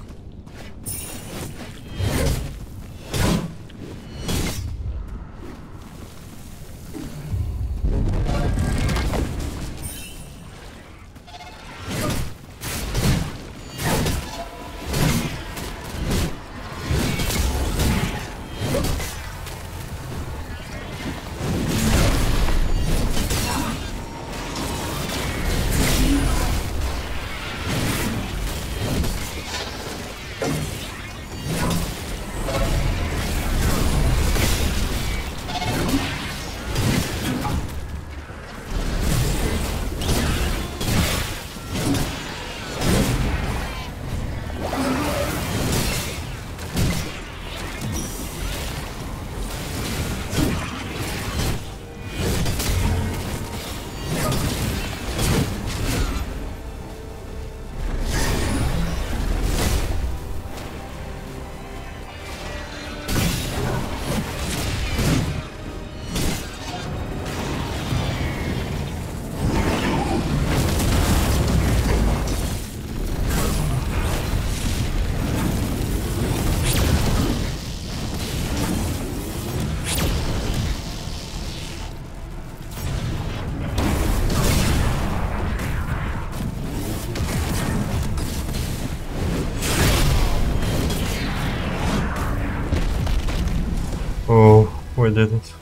Oh, we did it.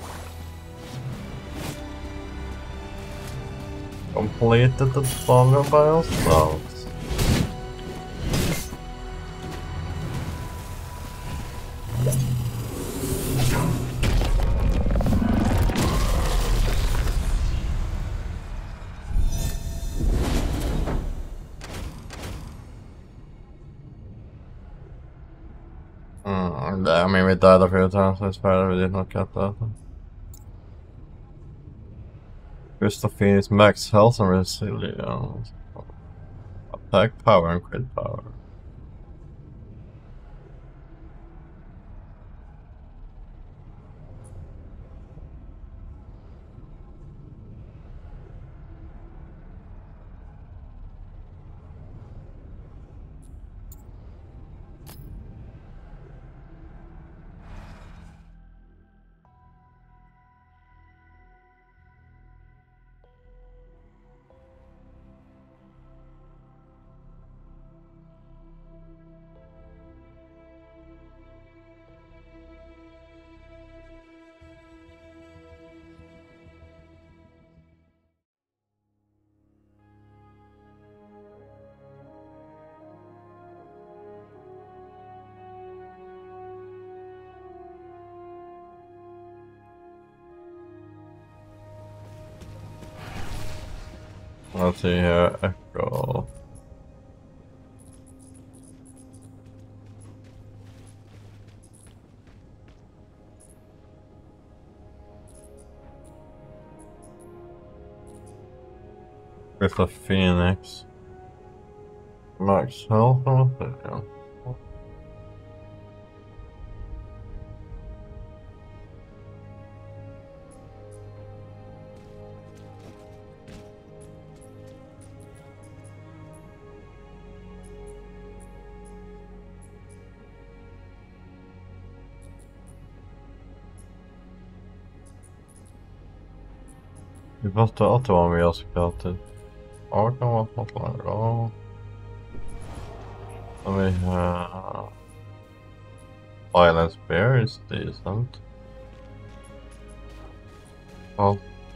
Completed the tunnel by ourselves. I mean, we died a few times, I swear we did not get that. Crystal Phoenix max health and resilience. Attack power and crit power. Let's see here, Echo. With the Phoenix. Max health and resilience. Det måste alltid vara med oss alltid. Ja, det kan vara något längre. Ja. Då vi har... Silence Bear is decent. Ja.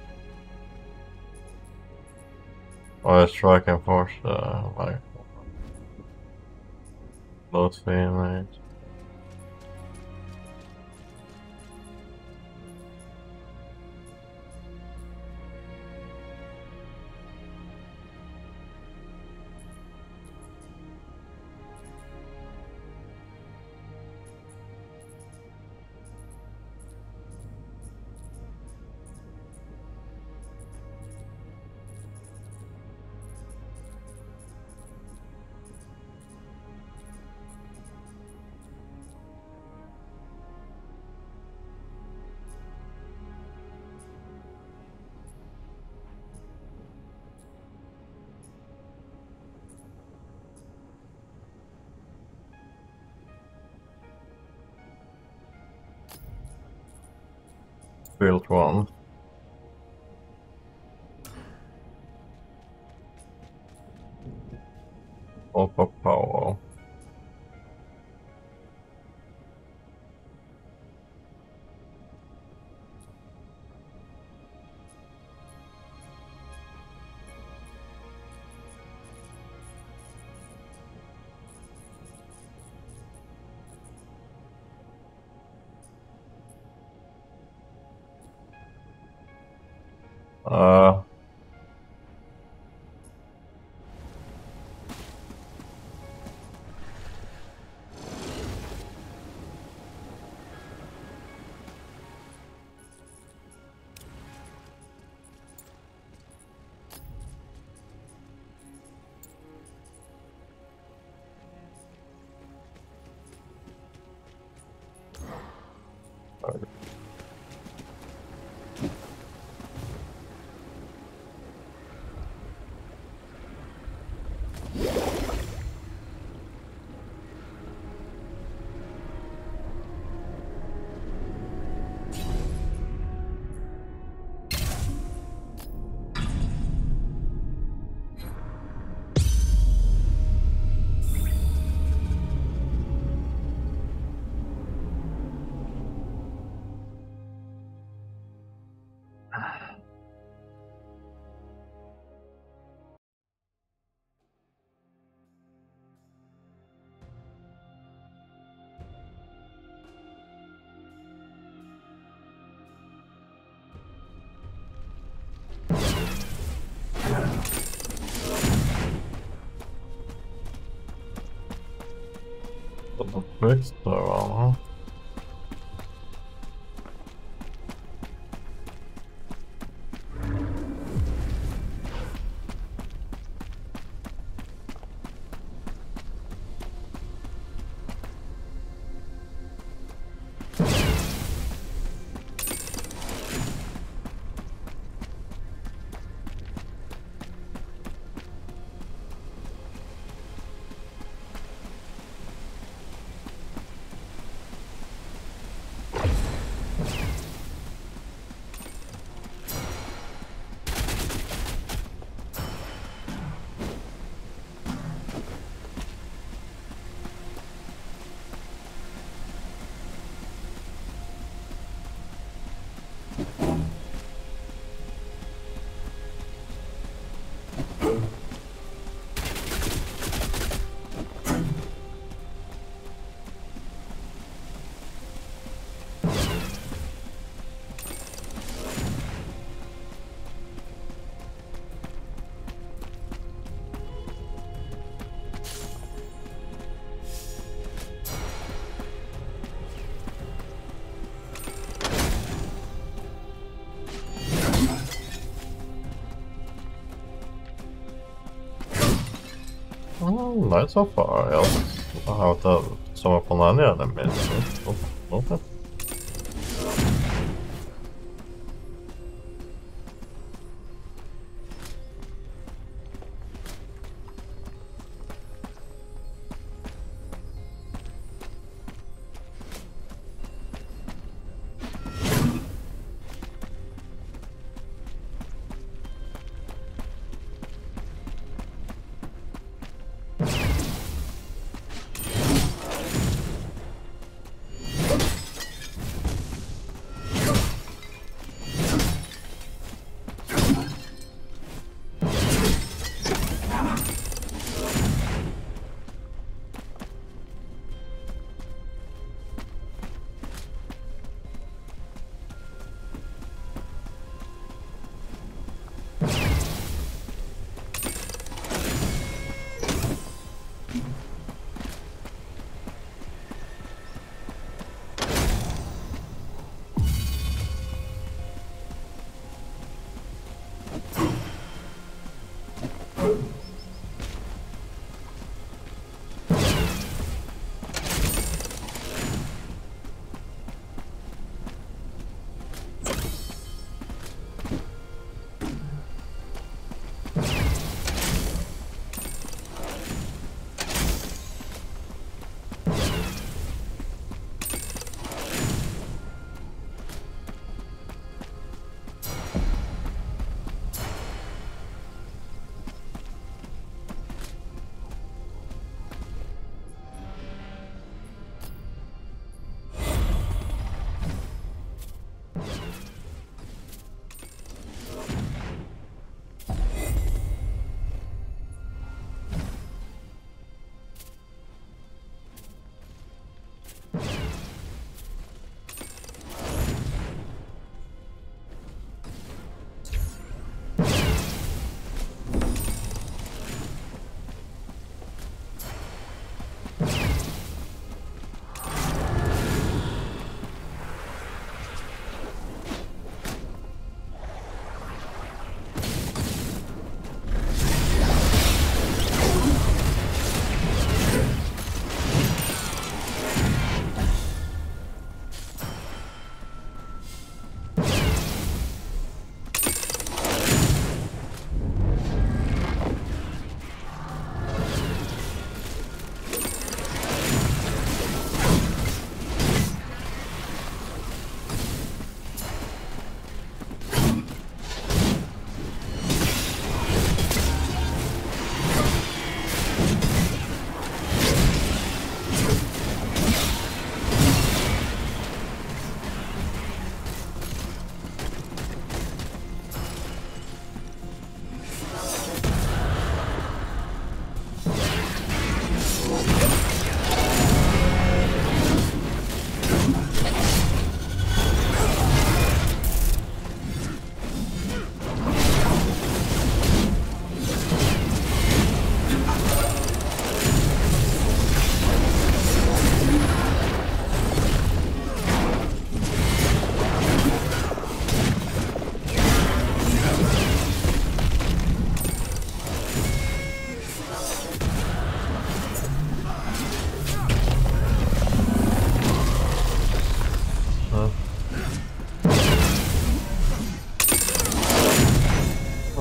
Och Strike and Force, like... Both Phoenix. built one. Ultra power. Next one. Not so far. Jag har inte som på några ner den med. Okay.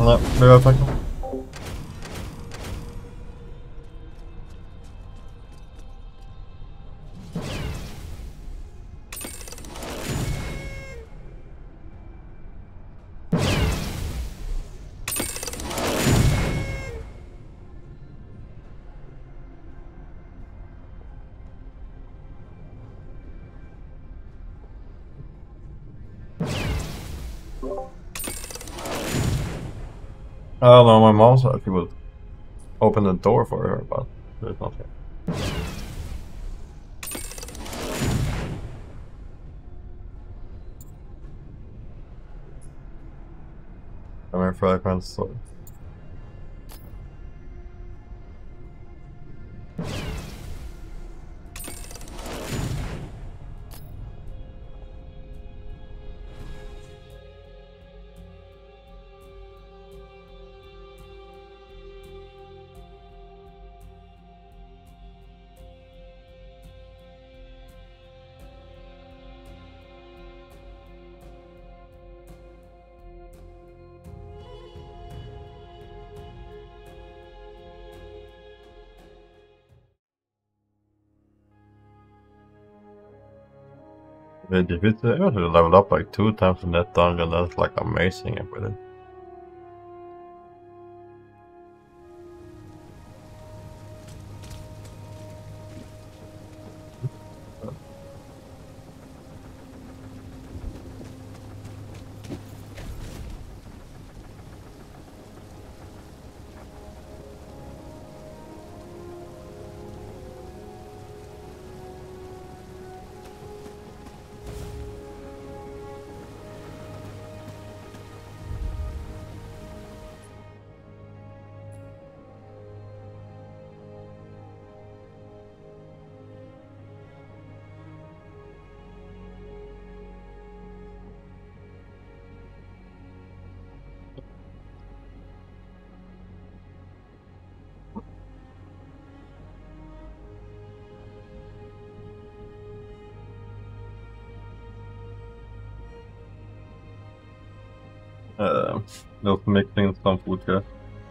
Nej, det var faktiskt. I don't know, my mom said she would open the door for her, but there's nothing. I'm here for that kind of stuff. If it's able to level up like 2 times in that dungeon, that's like amazing with it. Just mixing some food here.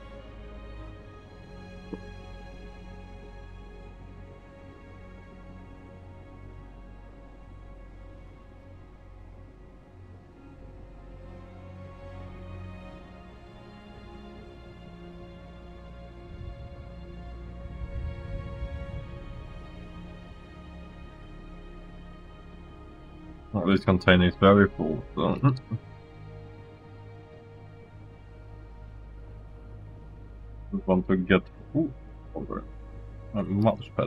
Well, this container is very full, so. Just want to get food over a mouse pad.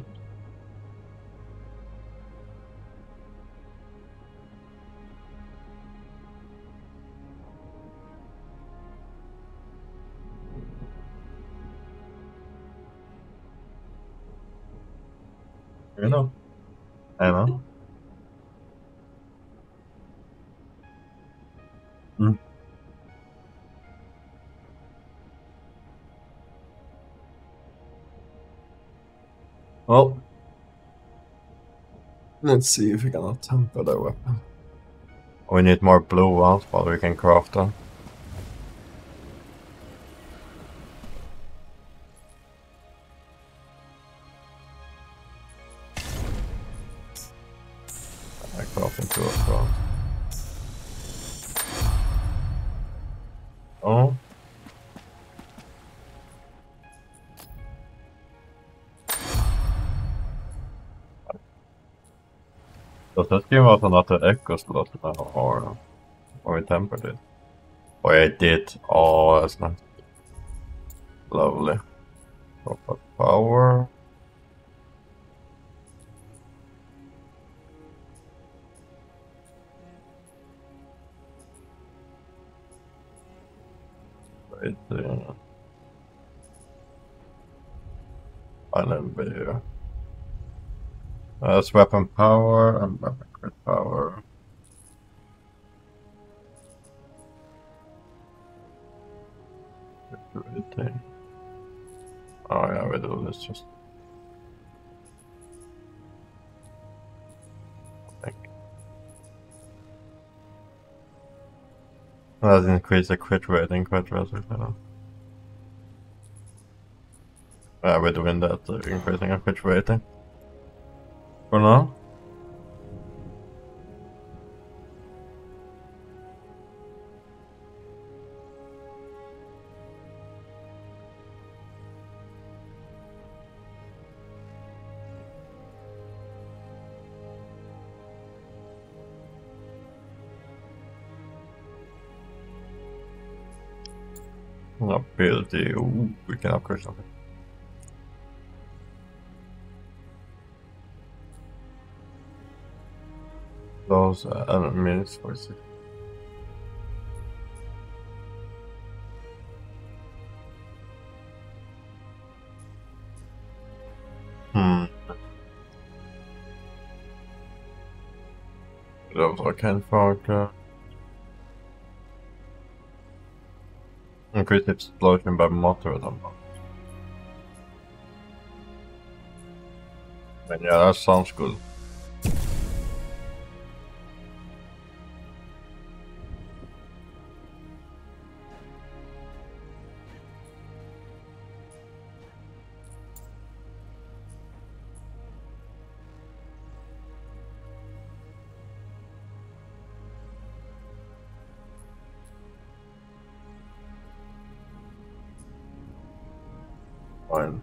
You know, I know. Well, let's see if we can temper the weapon. We need more blue ones, but we can craft them. I crafting two as well. Oh. Does that give us another echo slot now, or we tempered it? Oh, yeah, it did. Oh, that's nice. Lovely. Proper power. Right there. Island beer. That's weapon power and weapon crit power. Oh yeah, we do this just. That increase the crit rating quite drastically. Yeah, we're doing that, increasing our crit rating. For now. Ability, ooh, we can upgrade something. Those minutes for it. Those I can find. Increase explosion by motor or something. And yeah, that sounds good. Fine.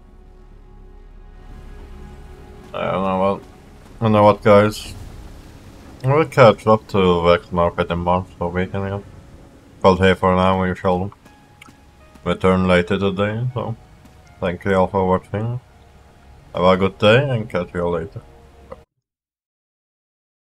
I don't know what guys. We'll catch up to Vex Market in March for weekend again. But here for now we shall return later today, so thank you all for watching. Have a good day and catch you all later.